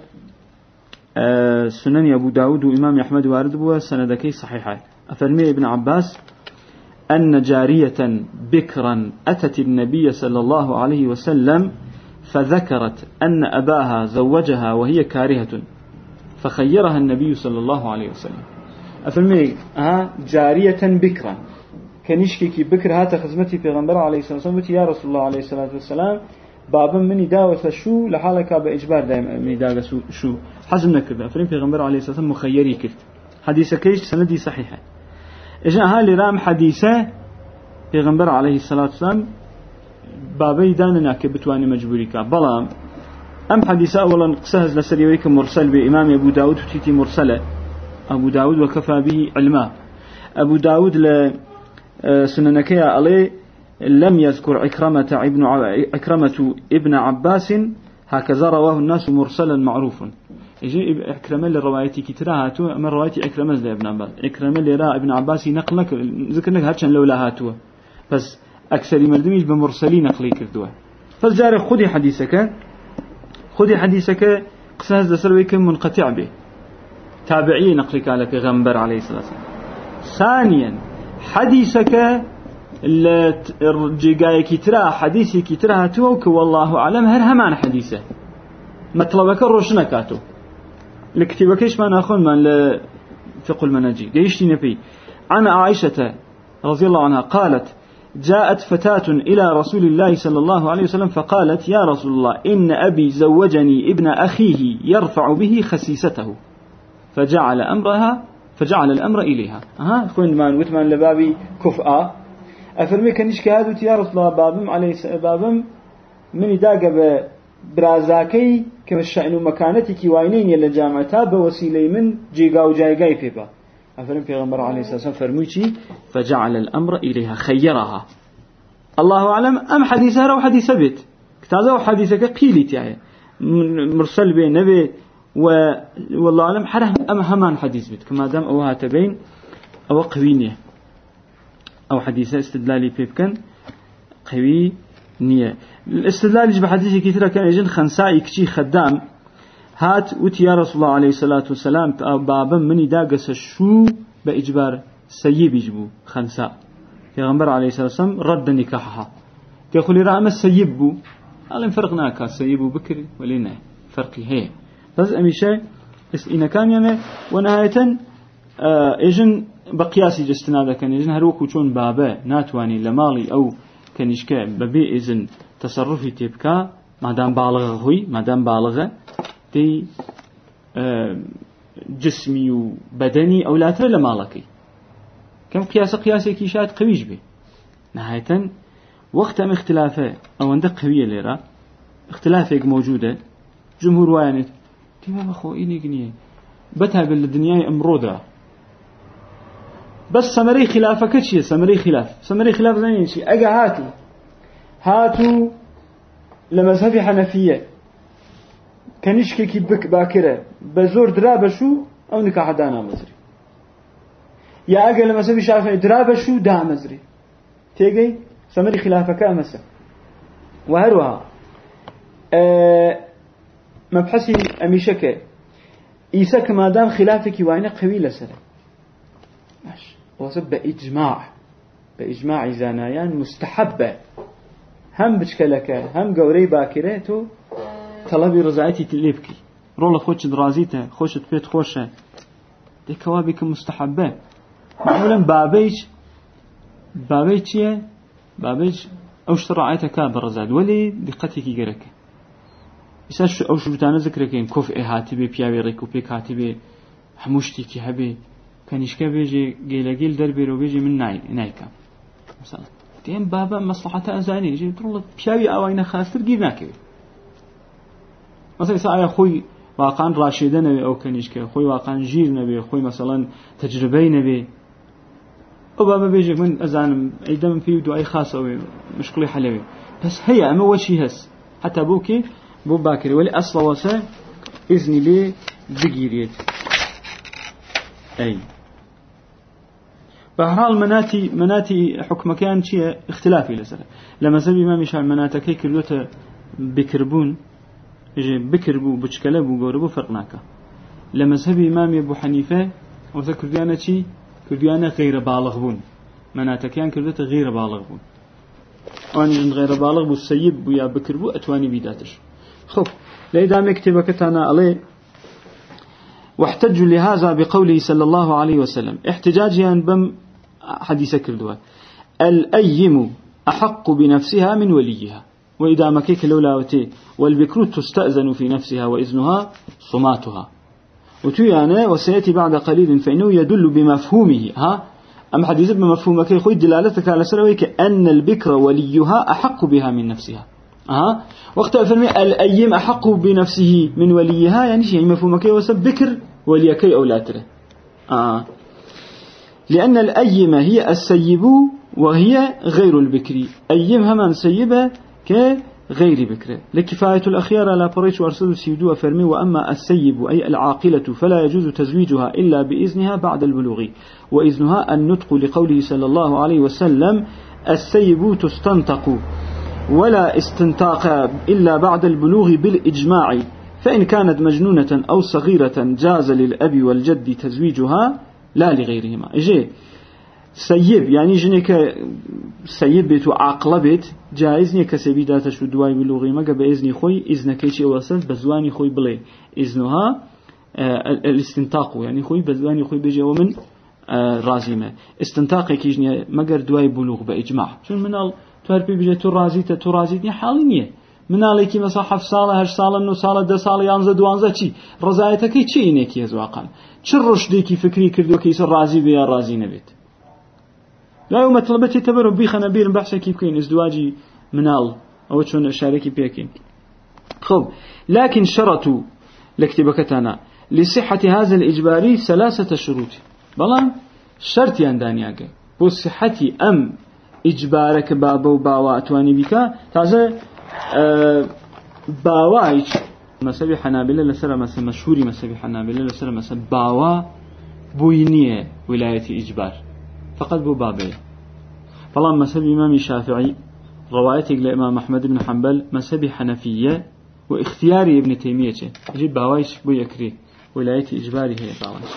آه سنن أبو داود وإمام أحمد وارد بوا سندكي صحيحة أفرمي ابن عباس أن جارية بكرا أتت النبي صلى الله عليه وسلم فذكرت أن أباها زوجها وهي كارهة فخيرها النبي صلى الله عليه وسلم. أفرمي ها جارية بكرا كنشكي كي بكر هات خزمتي في غنبر عليه الصلاة والسلام يا رسول الله عليه الصلاة والسلام بابا مني داوة شو لحالك بإجبار دائما مني داوة شو حزم نكرد. أفرمي في غنبر عليه الصلاة والسلام مخيري كرت حديث كيش سندي صحيحة إجا هالي رام حديثة پیغمبر عليه الصلاة والسلام بابي داننا كبتواني مجبوريكا بلام أم حديثة أولا قسهز لسريويك مرسل بإمام أبو داود وتيتي مرسلة أبو داود وكفى به علما أبو داود لسننكي عليه لم يذكر عكرمة ابن عكرمة ابن عباس هكذا رواه الناس مرسلا معروف يجي عكرمة للروايتي كترا هاتو أما روايتي عكرمة لابن عباس عكرمة لرا ابن عباس نقلك ذكرناك هاتشان لولا هاتوا بس أكثر مردميش بمرسلين نقلي كردوا فالجاري خذي حديثك خذي حديثك قصاص لسرويك منقطع به تابعي نقلك على پیغمبر عليه الصلاة والسلام. ثانيا حديثك الجيجاي كترا حديثي كترا توك والله أعلم هر همان حديثه مطلبك روشنا كاتو لكتبكيش ما ناخذ من لفقه المناجي جيشتي نبي عن عائشة رضي الله عنها قالت جاءت فتاة إلى رسول الله صلى الله عليه وسلم فقالت يا رسول الله إن أبي زوجني ابن أخيه يرفع به خسيسته فجعل أمرها فجعل الأمر إليها ها خوين مان وتمان لبابي كفأة أفرمي كنيش كهادو يا رسول الله بابم عليه بابم من داقة برازاكي كما الشأن مكانتك واينين يلا جامعتها بوسيلة من جيغا وجايغاي فيبا أفرمي پیغمبر عليه الصلاة والسلام فرميتي فجعل الأمر إليها خيرها الله أعلم أم حديثها أو حديث بيت كتازا وحديثك قيلت يعني مرسل بين نبي و والله أعلم حرم أم همان حديث بيت كما دام أوها تبين أو قوينية أو حديثة استدلالي بيبكن قوي نية الاستدلال بحديث كثيرة كان يجن خنساء كشي خدام هات وتي يا رسول الله عليه الصلاة والسلام بابا مني داقس شو بإجبار سيب يجبو خنساء پیغمبر عليه الصلاة والسلام رد نكاحها تقولي رأم السيب بو قال فرقناك السيب بكر ولينا فرقي هي بس أميشة إن كان يعني ونهاية إجن بقياسي جستنادا كان إجن هروكو چون بابا ناتواني لمالي أو كنيشكا ببي إذن تصرفي تبكا مادام بالغ هوي مادام بالغ تي جسمي وبدني أو لا ترى لمالكي كم قياس قياسي كيشات قويش به نهاية وقت أم اختلافه أو عندك قوية ليرا اختلافك موجودة جمهور وانت تمام أخو إني قنيه بتها بالدنيا أمرودا بس سمري خلافك شيء سمري خلاف سمري خلاف زين شيء أجا هاتوا هاتوا لمذهب حنفية كنيشك كي بك باكرة بزور درابشو أو نكاح دانا مزري يا أجا لمذهب شافعي درابشو دا مزري تيجي سمري خلافك أمسا وهروها أه مبحثي أميشك إيسا كما دام خلافك وعين قوي لسنة ماشي وصب بإجماع بإجماع زانايان مستحبة هم بشكلك هم قوري باكريتو طلبي رزايتي تليبكي رولا خوش درازيته خوش بيت خوشه دي كوابك مستحبة معمولا بابيش بابيش يه بابيش أوش رعايته كاب رزاد ولي دقتك يقرك إساش أو شو بتانا ذكركين كوف إهاتي بي بياوي ريكو بيك هاتي بي حموشتي كي هبي كان يشكا بيجي جيلا جيل دربي رو بيجي من ناي نايكا مثلا تيم بابا مصلحته أزاني يجي تقول بياوي أوينا خاستر جيب ناكي مثلا ساعة خوي واقعا راشدة نبي أو كان يشكا خوي واقعا جير نبي خوي مثلا تجربي نبي أو بابا بيجي من أزانم أي دم فيه دو أي خاص أو مشكلة حلوي بس هي أما وشي هس حتى بوكي بو باكر ولي أصلا وسا إذن لي بقيريت أي بحرال مناتي مناتي حكم كان شيء اختلافي لسه لما زبي ما مش المناتكي كردوته بكربون يجي بكربو بشكلبو جوربو فرقناكا لما زبي إمام أبو حنيفة وذكر ديانا شيء كرديانا غير بالغون مناتكيان كردوته غير بالغون وأنا غير بالغ بو السيب ويا بكربو أتواني بيداتش خب لإذا مكتب كتانا عليه واحتجوا لهذا بقوله صلى الله عليه وسلم احتجاجيا بم حديث كردوا الأيم أحق بنفسها من وليها وإذا مكيك لولاوتي والبكر تستأذن في نفسها وإذنها صماتها وتيانا وسيأتي بعد قليل فإنه يدل بمفهومه ها أما حديث بمفهوم كي خوي دلالتك على سرويك أن البكر وليها أحق بها من نفسها. أه وقت أفرمي الأيم أحق بنفسه من وليها يعني شيء مفهوم كي وسب بكر وليكي أولاتره. أه لأن الأيم هي السيب وهي غير البكري. أيم همان سيبة كغير بكرة. لكفاية الأخيار لا بريش وأرسل سيدو أفرمي وأما السيب أي العاقلة فلا يجوز تزويجها إلا بإذنها بعد البلوغ وإذنها النطق لقوله صلى الله عليه وسلم السيب تستنطق ولا استنطاق إلا بعد البلوغ بالإجماع فإن كانت مجنونة أو صغيرة جاز للأب والجد تزويجها لا لغيرهما. إجي سيب يعني جنك سيب بيت وعاقل بيت جائز نيك سيبيدات شو دواي بلوغي ما قبل إذن خوي إذن كيشي وصل بزواني خوي بلي إذنها آه الاستنطاق يعني خوي بزواني خوي بيجي ومن آه رازمة استنطاقي كيجني ما قر دواي بلوغ بإجماع شو منال تربي بيجي ترازيته ترازيتني حالينية منالك مثلا حف صالة هش صالة إنه صالة ده صالة يانزة دوانزة شيء رزايتك كي شيء إنك يزواقان شرش ديكي فكري كردو كيس رازي بيا رازي نبيت لا يوم طلبتي تبرو بيخ نبير بحث كيف كين ازدواجي منال أو شون شاركي بيكين خب لكن شرطوا لاكتبكتنا لصحة هذا الإجباري ثلاثة شروط بلان شرط يندانياك بو صحتي أم إجبارك بابا وباوا أتواني بك تازه أه باوايش مسابي حنابلة لسر مسا مشهوري مسابي حنابلة لسر مسا باوا بوينية ولاية إجبار فقط بو بابي فلان مسابي إمام الشافعي روايتك لإمام أحمد بن حنبل مسابي حنفية واختياري ابن تيمية جيب باوايش بو يكري ولاية إجباري هي باوايش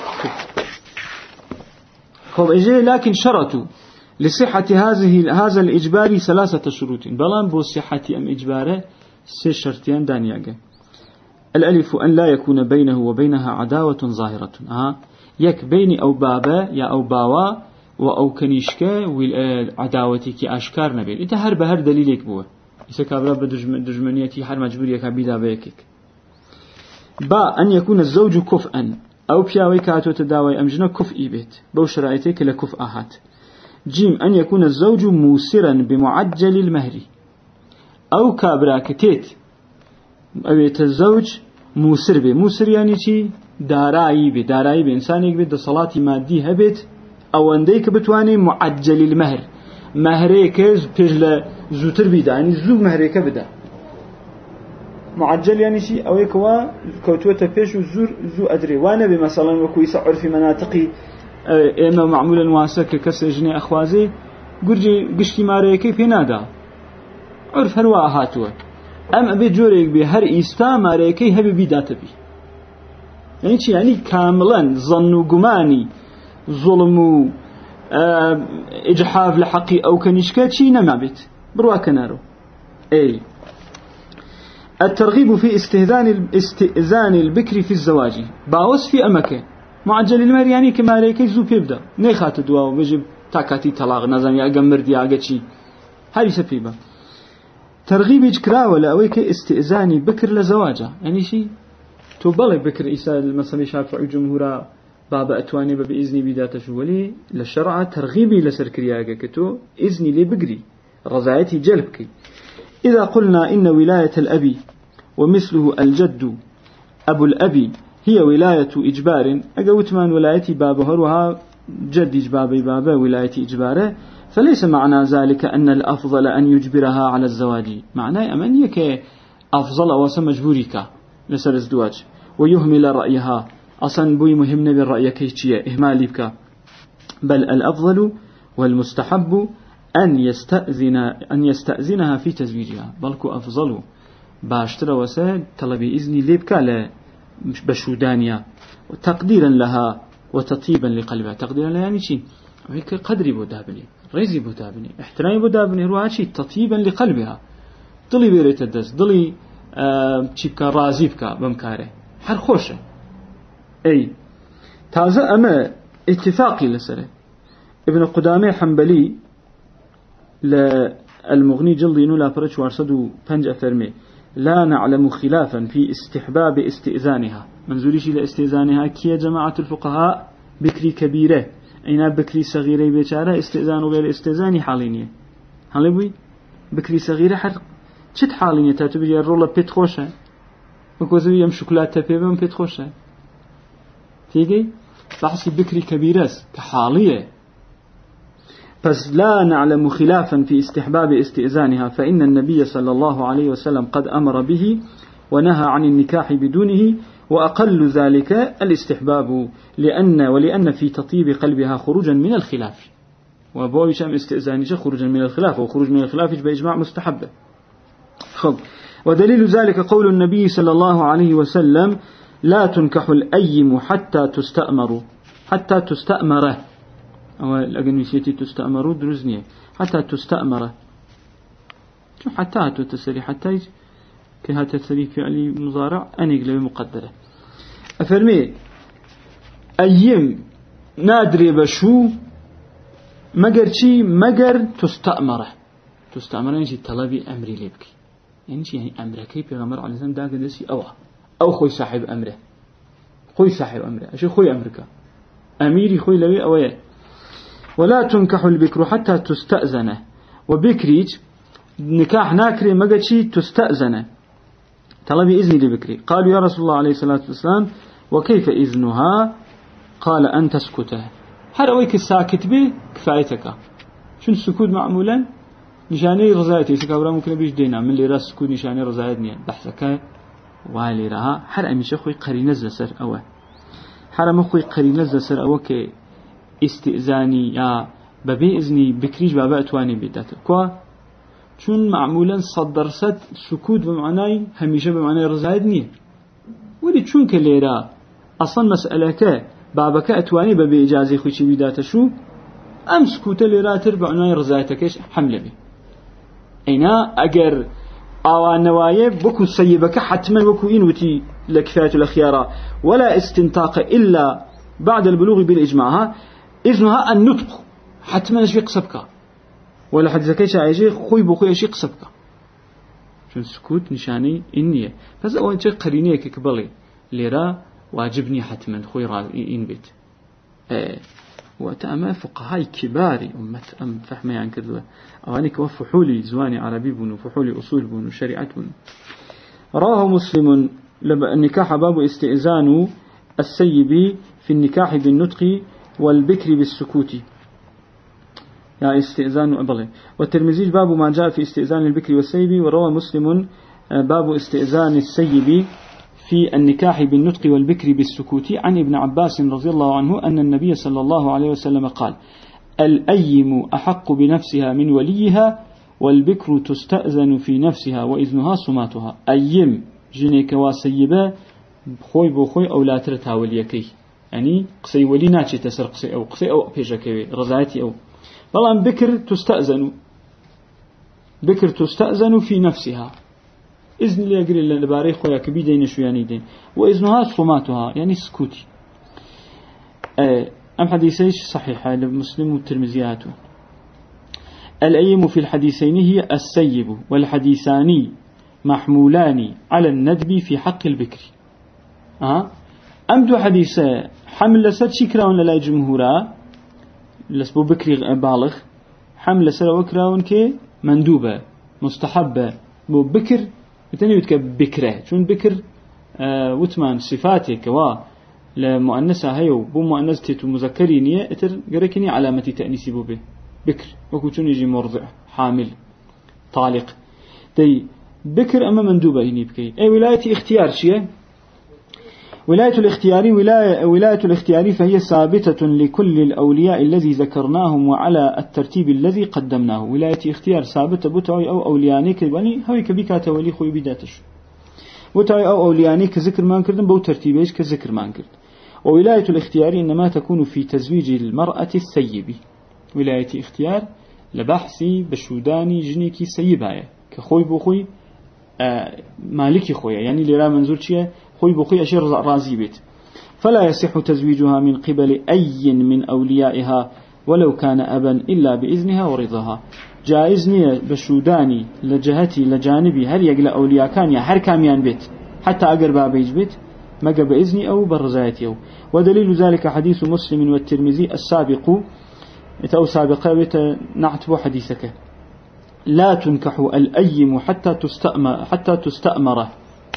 خب إجي لكن شرطوا لصحة هذه هذا الإجبار ثلاثة شروط بلان بو صحة أم إجباره سي شرطيان دانياغا الألف أن لا يكون بينه وبينها عداوة ظاهرة ها يك بيني أو بابا يا أو باوا وأو كنيشكا والعداوتك أشكار نبيل إنت هر بهر دليلك بوه إذا كابرا بدجمنيتي هر مجبوريك بيدا بيكك با أن يكون الزوج كفءا أو بياوي كاتو تداوي أمجنا كفء بيت بو شرائتك لكفء أحد جيم أن يكون الزوج موسرا بمعجل المهر أو كابرا كتيت أبيت الزوج موسر به موسر يعني شي دارائي به دارائي به إنسانيك به صلاة مادي هبت أو أنديك بتواني معجل المهر مهريك بيجل زوتر بيدا يعني زو مهريك بدا معجل يعني شي أو يكوا كوتوة بيش وزور زو أدري وانا بمثلا وكويس عرف مناطقي إما معمولا واسك كسجني أخوازي قرجي قشتي ماريكي في نادا عرف هروا هاتوا أم أبي جوريك بي هر إيستا ماريكي هبي بيدات بي يعني شي يعني كاملا ظن قماني ظلم إجحاف لحقي أو كنشكات شي نما بيت بروا كنارو أي الترغيب في استئذان استئذان البكر في الزواج باوس في أمكه معجل المهر يعني كما ريكي زو بيبدا نيخات دواو بيجي تاكاتي طلاق نظام يا قمر يا قشي هاي سبيبه ترغيب اجكرا ولا اويك استئذاني بكر لزواجه يعني شيء تو بالك بكر إيسا المسامي شافعي جمهورا بابا أتواني بإذني بداتش ولي للشرع ترغيبي لسركرياك كتو إذني لي بقري رضايتي جلبك إذا قلنا إن ولاية الأبي ومثله الجد أبو الأبي هي ولاية إجبار أقوت من ولاية بابهرها جد إجبابي بابا ولاية إجباره فليس معنى ذلك أن الأفضل أن يجبرها على الزواج معناه أمنيك أفضل وصم مجبورك لسر الزواج ويهمل رأيها أصلا بوي مهم بالرأي كيشية إهمالي بك بل الأفضل والمستحب أن يستأذن أن يستأذنها في تزويجها بلكو أفضل باشترى وسائل طلب إذن ليبك لا مش بشودانيا تقديرا لها وتطيبا لقلبها تقديرا لها يعني شيء هيك قدري بودابني ريزي بودابني احترامي بودابني روها شيء تطيبا لقلبها ضلي بيريت الدس ضلي تشيبك آه رازيبك بمكاره حر خوشه أي تازه أما اتفاقي لسره ابن قدامة حنبلي للمغني جلدي نولا فرش وارصدو بنج أفرمي لا نعلم خلافا في استحباب استئذانها منزوليش إلى استئذانها كي جماعة الفقهاء بكري كبيرة ئەینا بکری سەغیرەی بێچارە ئستئذان و غێر ئستئذانی حاڵی نییە هەڵێ بووی بکری سەغیرە هەر چت حاڵی نییە تا تو بگەی ڕۆڵە پێت خۆشە وەکوزوی ئەم شکلاتە پێ بم پێت خۆشە تێگەی بەحسی بکری کەبیرەس کە حاڵیە بس لا نعلم خلافا في استحباب استئذانها فإن النبي صلى الله عليه وسلم قد أمر به ونهى عن النكاح بدونه وأقل ذلك الاستحباب لأن ولأن في تطيب قلبها خروجا من الخلاف وأبوه شام استئذانه خروجا من الخلاف وخروج من الخلاف بإجماع مستحبة خب ودليل ذلك قول النبي صلى الله عليه وسلم لا تنكح الأيم حتى تستأمر حتى تستأمر أو الأجنبية تستأمر درزنية حتى تستأمر شو حتى تتسري حتى كها تتسري فعلي مضارع أن يقلب مقدرة أفرمي أيم نادري بشو مجر شي مجر تستأمره تستأمره يعني طلبي أمري لبك يعني يعني أمرك بيغمر على الإسلام داك دسي أو أو خوي صاحب أمره خوي صاحب أمره أشي خوي أمريكا أميري خوي لوي أويه ولا تنكح البكر حتى تستأذن وبكريج نكاح ناكري مجتشي تستأذن طلبي إذن لبكري قالوا يا رسول الله عليه الصلاة والسلام وكيف إذنها قال أن تسكته هر أويك الساكت به كفايتك شو السكوت معمولا نشاني رزايتي سكابرا ممكن بيش دينا من اللي راس سكوت نشاني رزايتني بحثك والي رها حر أميش أخوي قرينة زسر أوه حر أخوي قرينة زسر أوه كي استئذاني يا ببي إذني بكريج بابا أتواني بداته كوا چون معمولا صدر ست سكوت بمعنى هميشه بمعنى رزايدني ولي چون كليرا أصلا مسألة بابك أتواني ببي إجازي خوشي بداته شو أم سكوت ليراتر بمعنى رزايتكش حمله بي أينا أجر أوان نوايا بكو سيبك حتما بكو إنوتي لكفاية الأخيارة ولا استنطاق إلا بعد البلوغ بالإجماع إذنها النطق حتما نشي قصبك ولا حد زكيش عايشي خوي بخوي شي قصبك شون سكوت نشاني إنية بس أول شيء قرينية كقبلي ليرا واجبني حتما خوي رازي إن بيت اه وتأمى فقهاء كباري أمة أم فحمي عن كذا أوانيك وفحولي زواني عربي بنو فحولي أصول بنو شريعة بنو رواه مسلم النكاح باب استئذان السيب في النكاح بالنطق والبكر بالسكوت يا استئذان أبلي والترمذي باب ما جاء في استئذان البكر والسيب وروى مسلم باب استئذان السيب في النكاح بالنطق والبكر بالسكوت عن ابن عباس رضي الله عنه أن النبي صلى الله عليه وسلم قال الأيم أحق بنفسها من وليها والبكر تستأذن في نفسها وإذنها صماتها أيم جنيك وسيبا خوي بخوي أو لا ترتها وليكي يعني قصي ولي ناتشي تسر قصي أو قصي أو بيجاكي رزايتي أو والله بكر تستأذن بكر تستأذن في نفسها إذن اللي يقول اللي باري خويا كبيدين شوياني دين وإذنها صماتها يعني سكوتي أم حديثيش صحيحة لمسلم والترمذياته الأيم في الحديثين هي السيب والحديثان محمولان على الندب في حق البكر أه؟ أم دو حديثة حمل ست شكراون للا جمهورا لسبو بكري بالغ حمل سر وكراون كي مندوبة مستحبة بو بكر بتاني بتك بكرة شون بكر آه وتمان صفاتي كوا لمؤنثة هيو بو مؤنثة مذكري نية اتر قركني علامة تأنيسي بو به بكر وكو شون يجي مرضع حامل طالق دي بكر أما مندوبة هني بكي أي ولاية اختيار شيء ولاية الاختيار ولاية, ولاية الاختيار فهي ثابتة لكل الأولياء الذي ذكرناهم وعلى الترتيب الذي قدمناه ولاية اختيار ثابتة بتوعي أو أوليانيك يعني هوي كبيكا تولي خوي بداتش بتوعي أو أوليانيك ذكر ما نكردن بو ترتيبيش كذكر ما نكرد وولاية الاختيار إنما تكون في تزويج المرأة السيب ولاية اختيار لبحثي بشوداني جنيكي سيبايا كخوي بخوي آه مالكي خويا يعني لرا منزول شيء خوي بخوي أشير رازي بيت فلا يصح تزويجها من قبل أي من أوليائها ولو كان أبا إلا بإذنها ورضاها جائزني بشوداني لجهتي لجانبي هل يقل أولياء كان يا هر كاميان بيت حتى أقر بابيج بيت ما بإذني أو برزايته. ودليل ذلك حديث مسلم والترمذي السابق أو سابقة نعتبو حديثك لا تنكح الأيم حتى تستأمر حتى تستأمر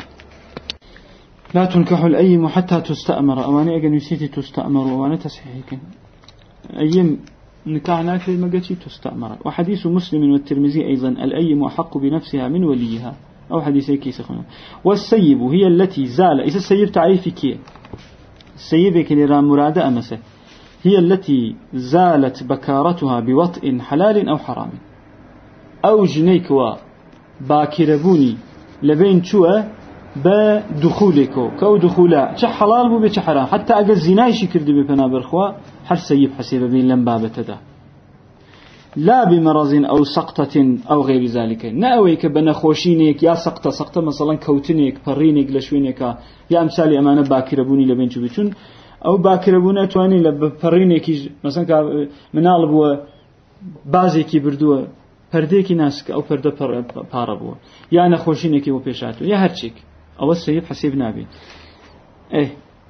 لا تنكح الأيم حتى تستأمر. أواني أجن يسيتي تستأمر وأنا تصحيحك أيم نكاح ناكل مجتي تستأمر. وحديث مسلم والترمذي أيضا الأيم أحق بنفسها من وليها أو حديثي كيس خنا. والسيب هي التي زال إذا السيب تعريفي كي السيب كلي مراد أمسه هي التي زالت بكارتها بوطء حلال أو حرام أو جنيك وباكربوني لبين شوى بدخولك كو دخولا ش حلال بو بش حرام حتى أجل زنايش كرد بفنابر خوا حر سيب حسيب بين لم بابته لا بمرض أو سقطة أو غير ذلك نأويك بنخوشينك يا سقطة سقطة مثلا كوتنيك برينك لشوينك يا أمثال أمانة باكربوني لبين شو بيشون أو باكربونة تواني لبرينك مثلا منال بو بازي كي بردوه پردێکی ناسک ئەو پەردە پارە بووە یا نەخۆشینێکی بۆ پێشاتوە یا هەرچێک ئەوە سەیب حەسیب نابێت. ئێ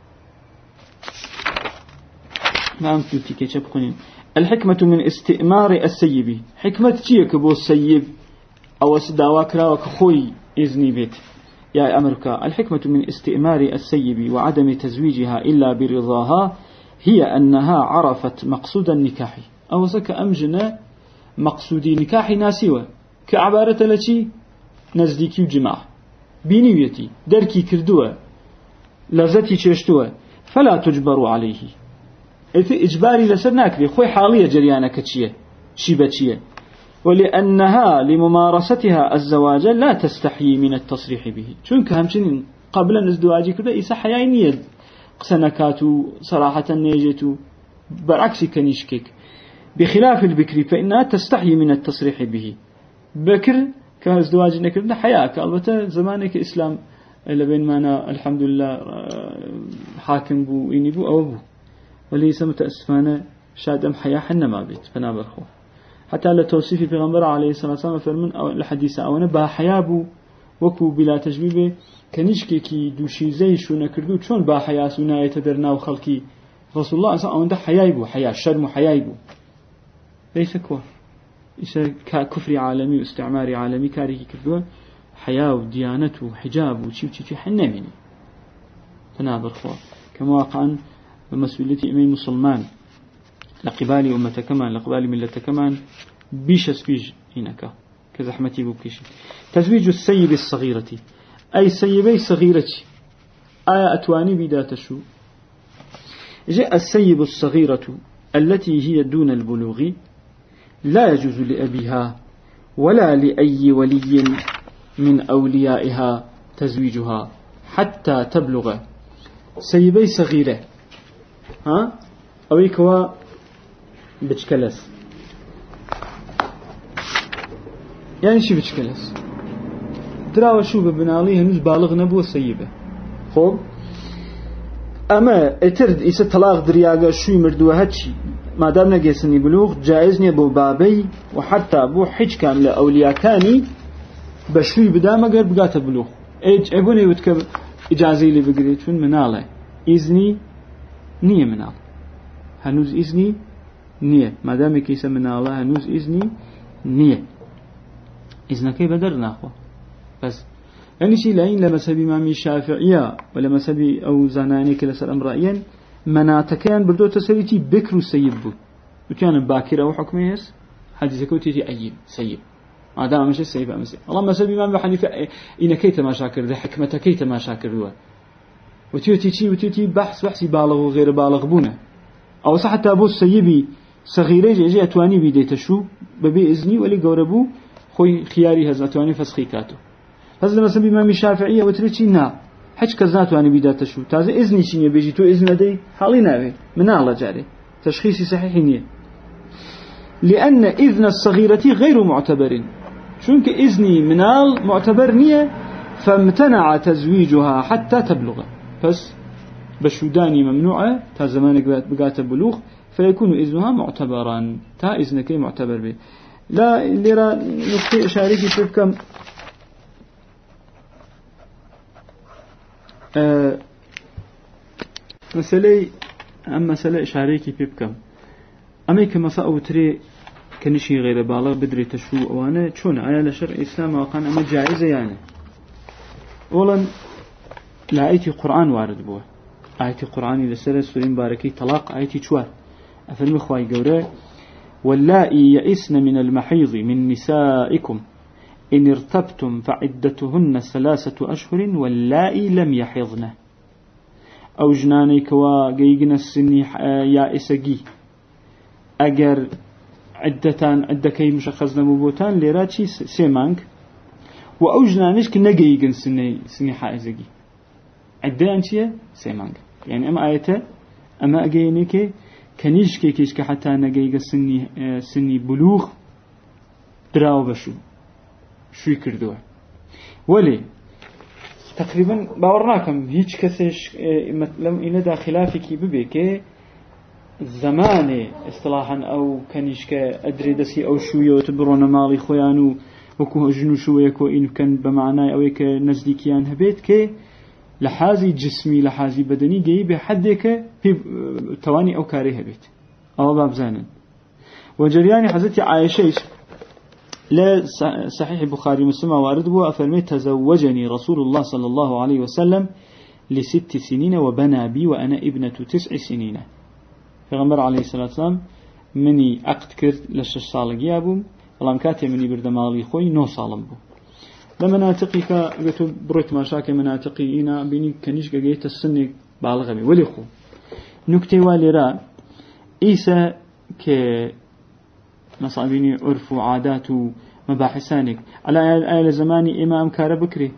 نام تیکێچە بخونین. الحكمة من استئمار السيب حكمة چییە کە بۆ سەیب ئەوە داوا کراوە کە خۆی ئیزنی بێت یا ئەمریکا. الحكمة من استئمار السيب وعدم تزويجها إلا برضاها هي أنها عرفت مقصود النكاح. أو زك أمجنا مقصودي نكاح ناسيوة كعبارة لشي نزديكي وجماع بنيتي دركي كردوة لذتي تشتوة فلا تجبر عليه. إذا إجباري لسر ناكري خوي حالية جريانة كتشية شيبتشية ولأنها لممارستها الزواج لا تستحيي من التصريح به. چونك همچنين قبل الازدواج كده إيسا حياي نيد قسنكاتو صراحة نيجتو برعكس كنيشكك. بخلاف البكر فإنها تستحي من التصريح به. بكر كازدواج نكرنا حياك البته زمانك إسلام لبين معنا الحمد لله حاكم بو إني بو أو بو وليس متأسفانا شادم حياة حنا ما بيت فنابرخو حتى لتوصيف البيغمبر عليه الصلاة والسلام فرمن أو الحديث أو با حياة بو وكو بلا تجبيبه كنيشكي كي دوشي زي شو نكردو شون با حياة سناية تدرنا وخلقي رسول الله صلى الله عليه وسلم حياة بو حياة شرم حياة بو ليس كفر إذا كفر عالمي واستعمار عالمي كاريكي كردوه حياة وديانته وحجاب وشي وشي حنا مني تنابر خوا كما واقعا بمسؤولية إمام مسلمان لقبالي أمة كمان لقبالي ملة كمان بيش اسبيج هناك كزحمتي بوكيش. تزويج السيب الصغيرة أي سيبي صغيرة آية أتواني بدات شو جاء السيب الصغيرة التي هي دون البلوغ لا يجوز لأبيها ولا لأي ولي من أوليائها تزويجها حتى تبلغ. سيبي صغيرة ها أويكوا بتشكلس يعني شو بتشكلس ترى شو ببناليه هنوز بالغ نبوه سيبه خوب أما اترد إيسا طلاق درياغا شوي مردوه هاتشي ما دام نجسني بلوغ جائز نبو بابي وحتى بو حج كان لأولياء كاني بشوي بدا مقر بقاته بلوغ ايج ابوني وتكب اجازي لي بقريتون مناله إذني نية منال هنوز إذني نية ما دام كيسا مناله هنوز إذني نية إذنكي بدر ناخو بس يعني شيء لين لما سبي مامي شافعية ولا مسبي أو زناني كلا سلام رأيين مناتكان بردو تسريتي بكر سيب وكان باكر أو حكمه هس حديث كوتي أيب سيب ما دام مش سيب أمس الله مسبي مامي حنيفة إن كيت ما شاكر ذا حكمة كيت ما شاكر هو وتيتي شيء وتيتي بحث بحث بالغ وغير بالغ بونه أو صح حتى أبو السيبي صغيرة جي أتواني بديت شو ببي إذني ولي جوربو خوي خياري هذا أتواني فسخي كاتو هذا مثلا بإمام الشافعية وتريتشي نا حج كذات وأنا بدأت شو تازه إذني شيء بيجي تو إذن دي حالينا به من الله جاري تشخيصي صحيح نية لأن إذن الصغيرة غير معتبر شونك إذني منال معتبر نية فامتنع تزويجها حتى تبلغ بس بشوداني ممنوعة تا زمانك بقات بلوغ فيكون إذنها معتبرا تا إذنك معتبر به لا اللي را نقطة إشاريكي تبكم أه مسألة أم مسألة إشاريكي بيبكم أما كمسا أو تري كنشي غير بالغ بدري تشو وانا شون على شرع الإسلام وقان أما جائزة يعني أولا لا آيتي قرآن وارد بوه آيتي قرآني لسنة سورين باركي طلاق آيتي شوار أفلم إخوائي قوري واللائي يئسن من المحيض من نسائكم إن ارتبتم فعدتهن ثلاثة أشهر واللائي لم يحضن أو جنانيك وقيقنا السني يائسقي أجر عدتان عدكي مشخص نموبوتان ليراتشي سيمانك وأو جنانيش كنقيقن سني سني حائزقي عدان شيء سيمانك يعني أما آيته أما أجينيك كنيش كيكيش كحتى نقيق سني سني بلوغ دراو بشو شو يكردوه ولي تقريبا باورناكم هيج كسش لم إندا خلافك ببيك زمان اصطلاحا أو كنيشك أدري دسي أو شوية وتبرون مالي خويانو وكو جنو شوية كو إن كان بمعنى أو يك نزديكيان هبيت كي لحازي جسمي لحازي بدني جاي بحدك في تواني أو كاره هبيت أو باب زانن وجرياني حزتي عايشة لا صحيح البخاري مسلم وارد بو أفرمي تزوجني رسول الله صلى الله عليه وسلم لست سنين وبنى بي وأنا ابنة تسع سنين فغمر عليه الصلاة والسلام مني عقد كرت لشش صالق يابو والله مكاتي مني بردمالي خوي نو صالم بو لمناطقي كقلت بريت ما شاك مناطقي إنا بيني كنيش قيت السن بالغ بي ولي خو نكتة والرا إيسا ك مصابيني عرف وعادات ومباحثانك على آل زماني إمام كار بكري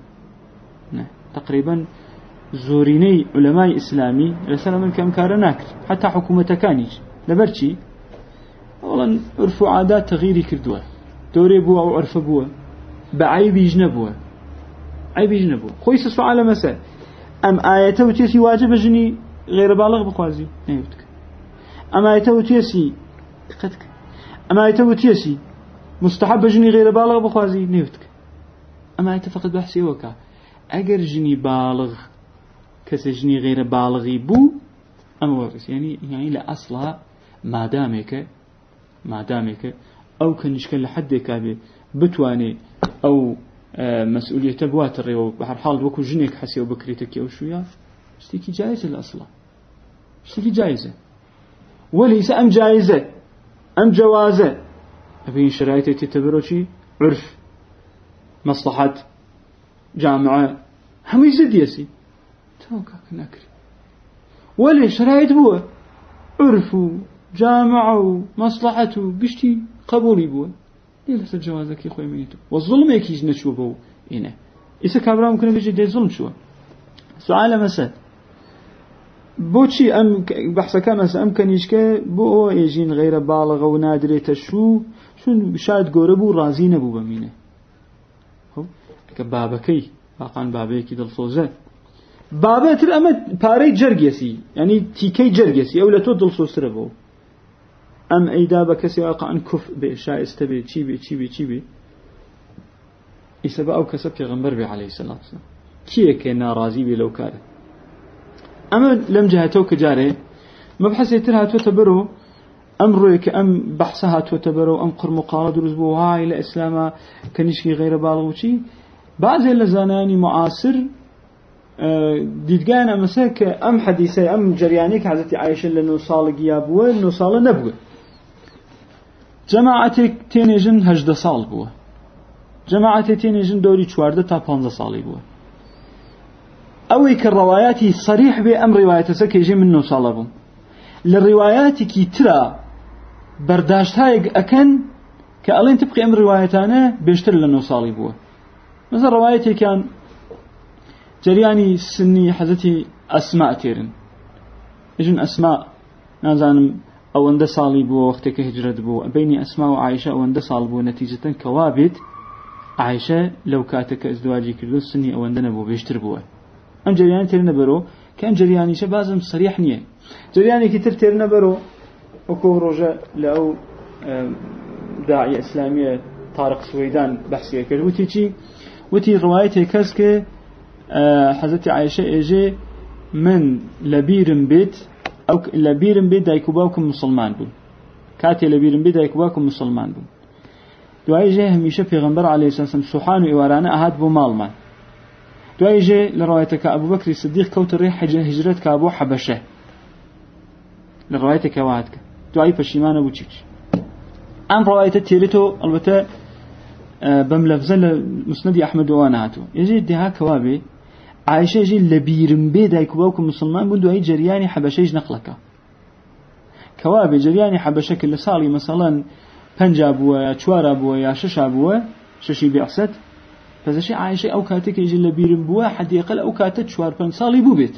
تقريبا زوريني علماء إسلامي رسالة من كم كار ناكر حتى حكومة كانيش لبرشي والله عرف وعادات تغييري كردوه دوري بوا أو عرف بوا بعيب يجنبوا عيب يجنبوا خويس السؤال مساء أم آياته وتيسي واجب جني غير بالغ بخوازي نيوتك أم آياته وتيسي دقتك أما آياته وتيسي مستحب جني غير بالغ بخوازي نيوتك أما آياته فقط بحثي وكا أجر جني بالغ كس جني غير بالغي بو أما ورس يعني يعني لا أصلها ما دامك ما دامك أو كنشكل لحد كابي بتواني أو مسؤولية بواتر وبحر حال وكو جنيك حسي وبكريتك أو شوية اشتكي جائزة الأصلة اشتكي جائزة وليس أم جائزة أم جوازة أبين شرائطي تتبروشي عرف مصلحة جامعة هم يزد يسي توقع كناكري ولي شرائط بوا عرف جامعة مصلحة قشتي قبولي بوا ليس الجوازك يا خوي منيتو والظلم يكيج نشوبه هنا إذا كابرا ممكن بيجي ده ظلم شو سؤال مسألة بوشي أم بحث كمس أم كان يشكى بو يجين غير بالغ ونادرة شو شو شاهد جوربو رازين أبو بمينه هو كبابكي باقان بابيكي دل صوزة بابا ترى أما باري جرجسي يعني تيكي جرجسي أو لا تدل صوصر بو أم أيدا بكسي واقع أن كف بإشاء استبي تشيبي تشيبي تشيبي إسبا أو كسب يغمبر بي عليه الصلاة والسلام كيه كنا رازي بي لو كاره أما لم جهتو كجاره مبحث يترها توتبرو أم رويك أم بحثها توتبرو أم قرم قارد رزبو هاي لإسلام كنشكي غير بالغ وشي بعض اللزاناني معاصر ديدقانا مساك أم حديثي أم جريانيك حزتي عايشة لأنه صالق يابوه أنه صالة نبوه جماعتك تينيجن هجده صال بوه جماعتك تينيجن دوري چوارده تا پانزده صالي بوه أوي كالروايات صريح بأم روايات سكيجي منه صالبهم للروايات كي ترى برداشتها أكن كألين تبقي أم روايتانا بيشتر لأنه صالي بوه مثلا روايتي كان جرياني سني حزتي أسماء تيرن يجن أسماء نازانم أو أند صالي بو وقتك هجرت بو بين أسماء وعائشة أو أند صال بو نتيجة كوابت عائشة لو كاتك ازدواجي كردو سني أو أندنا بو بيشتر بو أم جرياني تيرن برو كان جرياني شبازم صريح نية جرياني كتر تيرن برو وكو رجاء لأو داعية إسلامية طارق سويدان بحثية كرد وتي وتي روايتي كاسك حزتي عائشة إيجي من لبيرم بيت أو لبيرم بيت دايكوباكم مسلمان بون كاتي لبيرم بيت دايكوباكم مسلمان بون دوای جه همیشه پیغمبر علیه السلام سوحان و ایوارانه اهات بو مالمان دوای جه لروايتك ابو بكر الصديق كوت الريح هجرت كابو حبشه لروايتك وعدك دوای پشیمان ابو چیچ ام روايته تيريتو البته بملفظه مسند احمد وانا هاتو يجي دها كوابي عائشه جي لبيرم بي دايكوباكم مسلمان بو دوای جرياني حبشه نقلك كوابي جرياني حبشه كل سالي مثلا پنجاب و چوار بو یا شش بو ششی بعثت فزشي عايشه او كاتك يجي لبيرم بو حد يقل او كاتت چوار پنج سالي بو بيت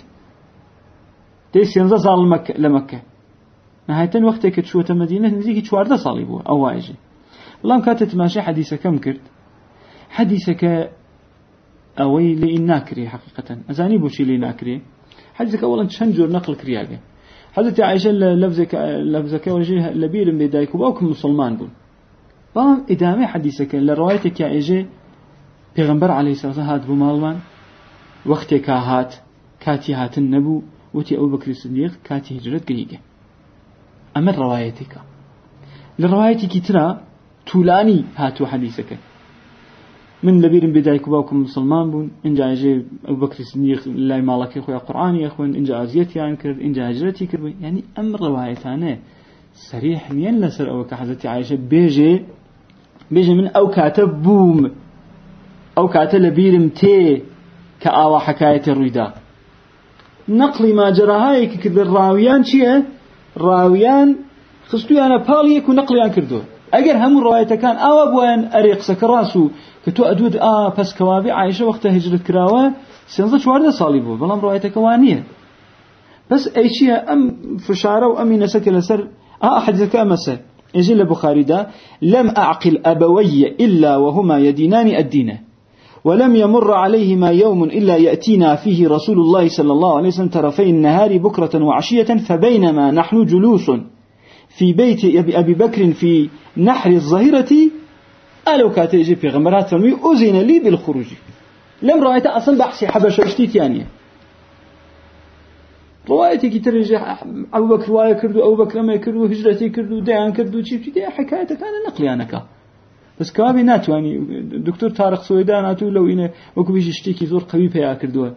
دي سينزا زال مكه لمكه نهايتن وقتك تشوت مدينه نزيكي چوارده سالي بو او وايجي والله كاتت ماشي حديثه كم كرت حديثك اوي لي ناكري حقيقه ازاني بو شي لي ناكري حديثك اولا شنجور نقل كرياقه حضرت عائشة لفظك لفظك وجه لبير بدايك وأوكم مسلمان بون بام إدامة حديثك لروايتك يا إجي پیغمبر عليه الصلاة والسلام هات بمالمان وقتك هات كاتي هات النبو وتي أبو بكر الصديق كاتي هجرت قريقة أما روايتك لروايتك ترى تولاني هاتو حديثك من لبير بدايك وأوكم مسلمان بون إن جاء إجي أبو بكر الصديق لا مالك يخويا قرآن يا أخوان إن جاء أزيتي يعني كرد إن جاء هجرتي كرد يعني أمر روايتانه صريح مين لسر أو كحزتي عائشة بيجي بيجي من أو كاتب بوم أو كاتب لبيرم تي كأوا حكاية الردا نقلي ما جرى هاي كده الراويان شيء راويان خصتو أنا باليك ونقلي عن كردو أجر هم روايته كان أو أبوان أريق سكراسو كتو أدود آه بس كوابي عايشة وقت هجرة كراوة سنزة شوارده صالبو بلام روايته كوانية بس أي شيء أم فشارة وأمي نسك لسر آه أحد أمسه يجي البخاري ده لم أعقل أبوي إلا وهما يدينان الدين ولم يمر عليهما يوم إلا يأتينا فيه رسول الله صلى الله عليه وسلم طرفي النهار بكرة وعشية فبينما نحن جلوس في بيت أبي بكر في نحر الظهيرة ألو كاتيجي في غمرات فرمي أذن لي بالخروج لم رأيت أصلا بحثي حبشة اشتيت يعني روايتي كي ترجع أبو بكر رواية كردو أبو بكر ما كردو هجرتي كردو ديان كردو شيء شيء حكايتك أنا نقلي أنا كا بس كابي ناتو يعني دكتور طارق سويدان ناتو لو إنه وكبيش اشتكي زور قوي بيا كردوه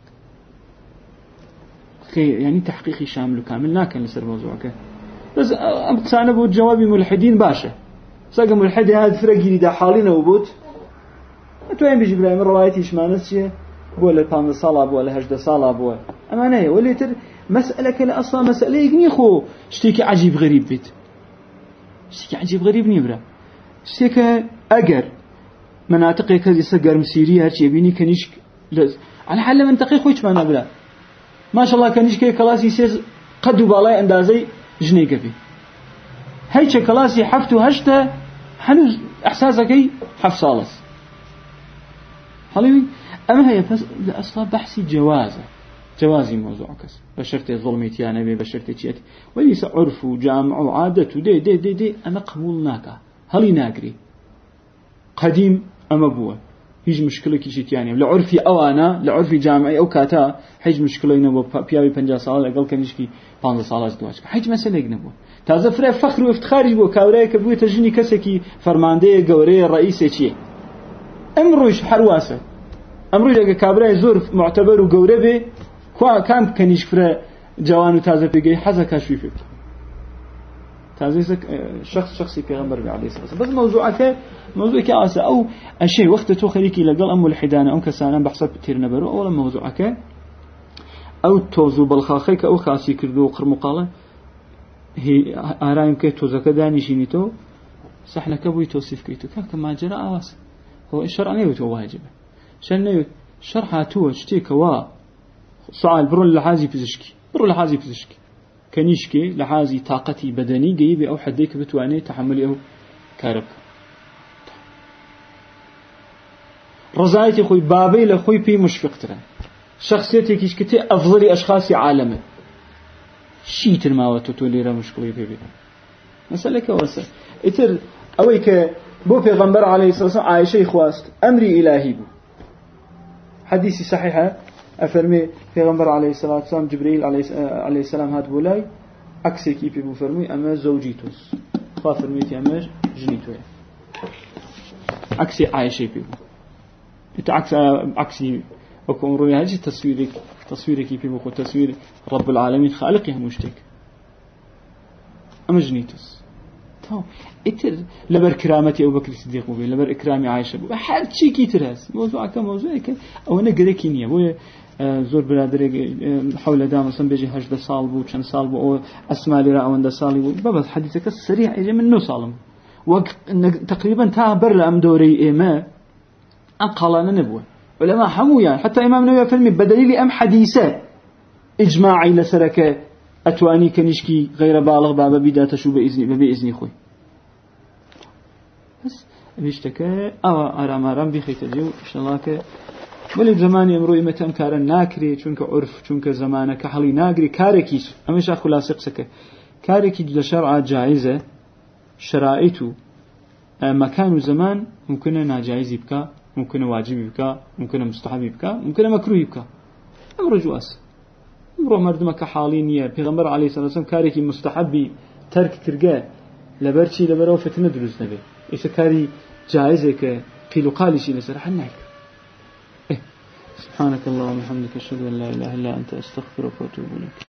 خير يعني تحقيقي شامل وكامل ناكن لسر موضوعك بس أنا بود جوابي ملحدين باشا ساق ملحد هذا فرق دا حالنا وبوت أتوين بيجي بلاي من روايتي إشمانس شيء بولا بام صلاة بولا هجدة صلاة بولا أما نهي ولا تر مسألة كلا أصلا مسألة يجني خو اشتيك عجيب غريب بيت اشتيك عجيب غريب نيبرا اشتيك أجر مناطق كذي سجر مسيرية هالشيء بيني كنيش لز على حل منطقي خويش ما نبلا ما شاء الله كنيش كي كلاسي سيز قدوا بالاي أندازي جنيه كفي هيك كلاسي حفتو هشتا حنوز إحساسك حف صالص حلوي أما هي بس أصلا بحثي جوازه جوازي موضوع كس بشرت ظلمتي يا نبي بشرت شيء وليس عرف وجامع وعادة دي دي دي دي أنا قبولناك هلي ناقري قديم أما بوه هيج مشكلة كيشيت يعني لعرفي أو أنا لعرفي جامعي أو كاتا هيج مشكلة ينبو بياوي بنجا صالة أقل كنيشكي بانزا صالة زدواج هيج مسألة ينبو تازه فرق فخر وافتخاري بو كاوراي كبوي تجني كسكي فرمانده قوري رئيسي شيء امروش حرواسة امروش اگه كابراي زور معتبر وقوري بي كام كنيش فرق جوانو تازه بيجي حزا كاشوي فيه تازه شخص شخصي پیغمبر عليه الصلاة والسلام بس موضوعك موضوعك عاسى أو الشيء وقت تو خليكي لقل أم الحدانة أم كسانا بحسب تير نبرو أولا موضوعك أو توزو بالخاخيك أو خاسي كردو قرمقالة هي آرايم كي توزك دانيشيني تو سحلك أبوي توصيف كيتو كاك ما جرى أواس هو الشرع نيوتو واجبه شان نيوت شرحة تو اشتيك وا سؤال برو لحازي فيزشكي برو لحازي فيزشكي كنيشكي لحازي طاقتي بدني جيبي أو حديك بتواني تحملي أو كاربك رزايتي خوي بابي لخوي بي مشفق ترى شخصيتي كيش كتير أفضل أشخاص عالمه شيء الماوت تولي مشكلة بيبي مسألة كواسة إتر أويك بو پیغمبر عليه الصلاة والسلام عايشة خواست أمري إلهي بو حديثي صحيحة أفرمي پیغمبر عليه الصلاة والسلام جبريل عليه السلام هات بولاي عكسي كي بيبو فرمي أما زوجيتوس خوا فرميتي أما جنيتويا عكسي عايشة بيبو إنت عكس عكسي وكم رؤيا هذه تصويرك تصويرك بيبو خو تصوير رب العالمين خالقها مشتك أما جنيتوس تو إتر لبر كرامتي أبو بكر الصديق بوي لبر إكرامي عائشة بوي هر شيء كي تراس موضوع كم موضوع كه أو أنا جريك نية بوي زور برادر حول دام مثلا بيجي هجد سال بو كم سال بو أو أسماء لي رأون ده سالي بو بس حديثك السريع يجي من نو سالم وقت تقريبا تعبر لأم دوري إما أقلنا نبوه علماء حمو يعني حتى إمام نووي فيلم بدليل أم حديثة إجماعي لسرك أتواني كنشكي غير بالغ بابا بدا تشو بإذن بإذن خوي بس بيشتكى أو أرام أرام بخيت اليوم إن شاء الله ك ولي زمان يمرو إمتى كار ناكري چونك عرف چونك زمانه كحلي ناكري كاركيس أمش أخو سقسك كاركي لشرع جائزة شرائطه مكان وزمان ممكن ناجائز يبقى ممكن واجب يبقى ممكن مستحب يبقى ممكن مكروه يبقى أمر جواز أمر مردمك حالينية پیغمبر عليه الصلاة والسلام كاركي مستحبي ترك كرجاه لبرشي لبرو فتنة دروس نبي إيش كاري جائزة كقيل قال شيء لسر حناك إيه سبحانك اللهم وبحمدك أشهد أن لا إله إلا أنت أستغفرك وأتوب إليك.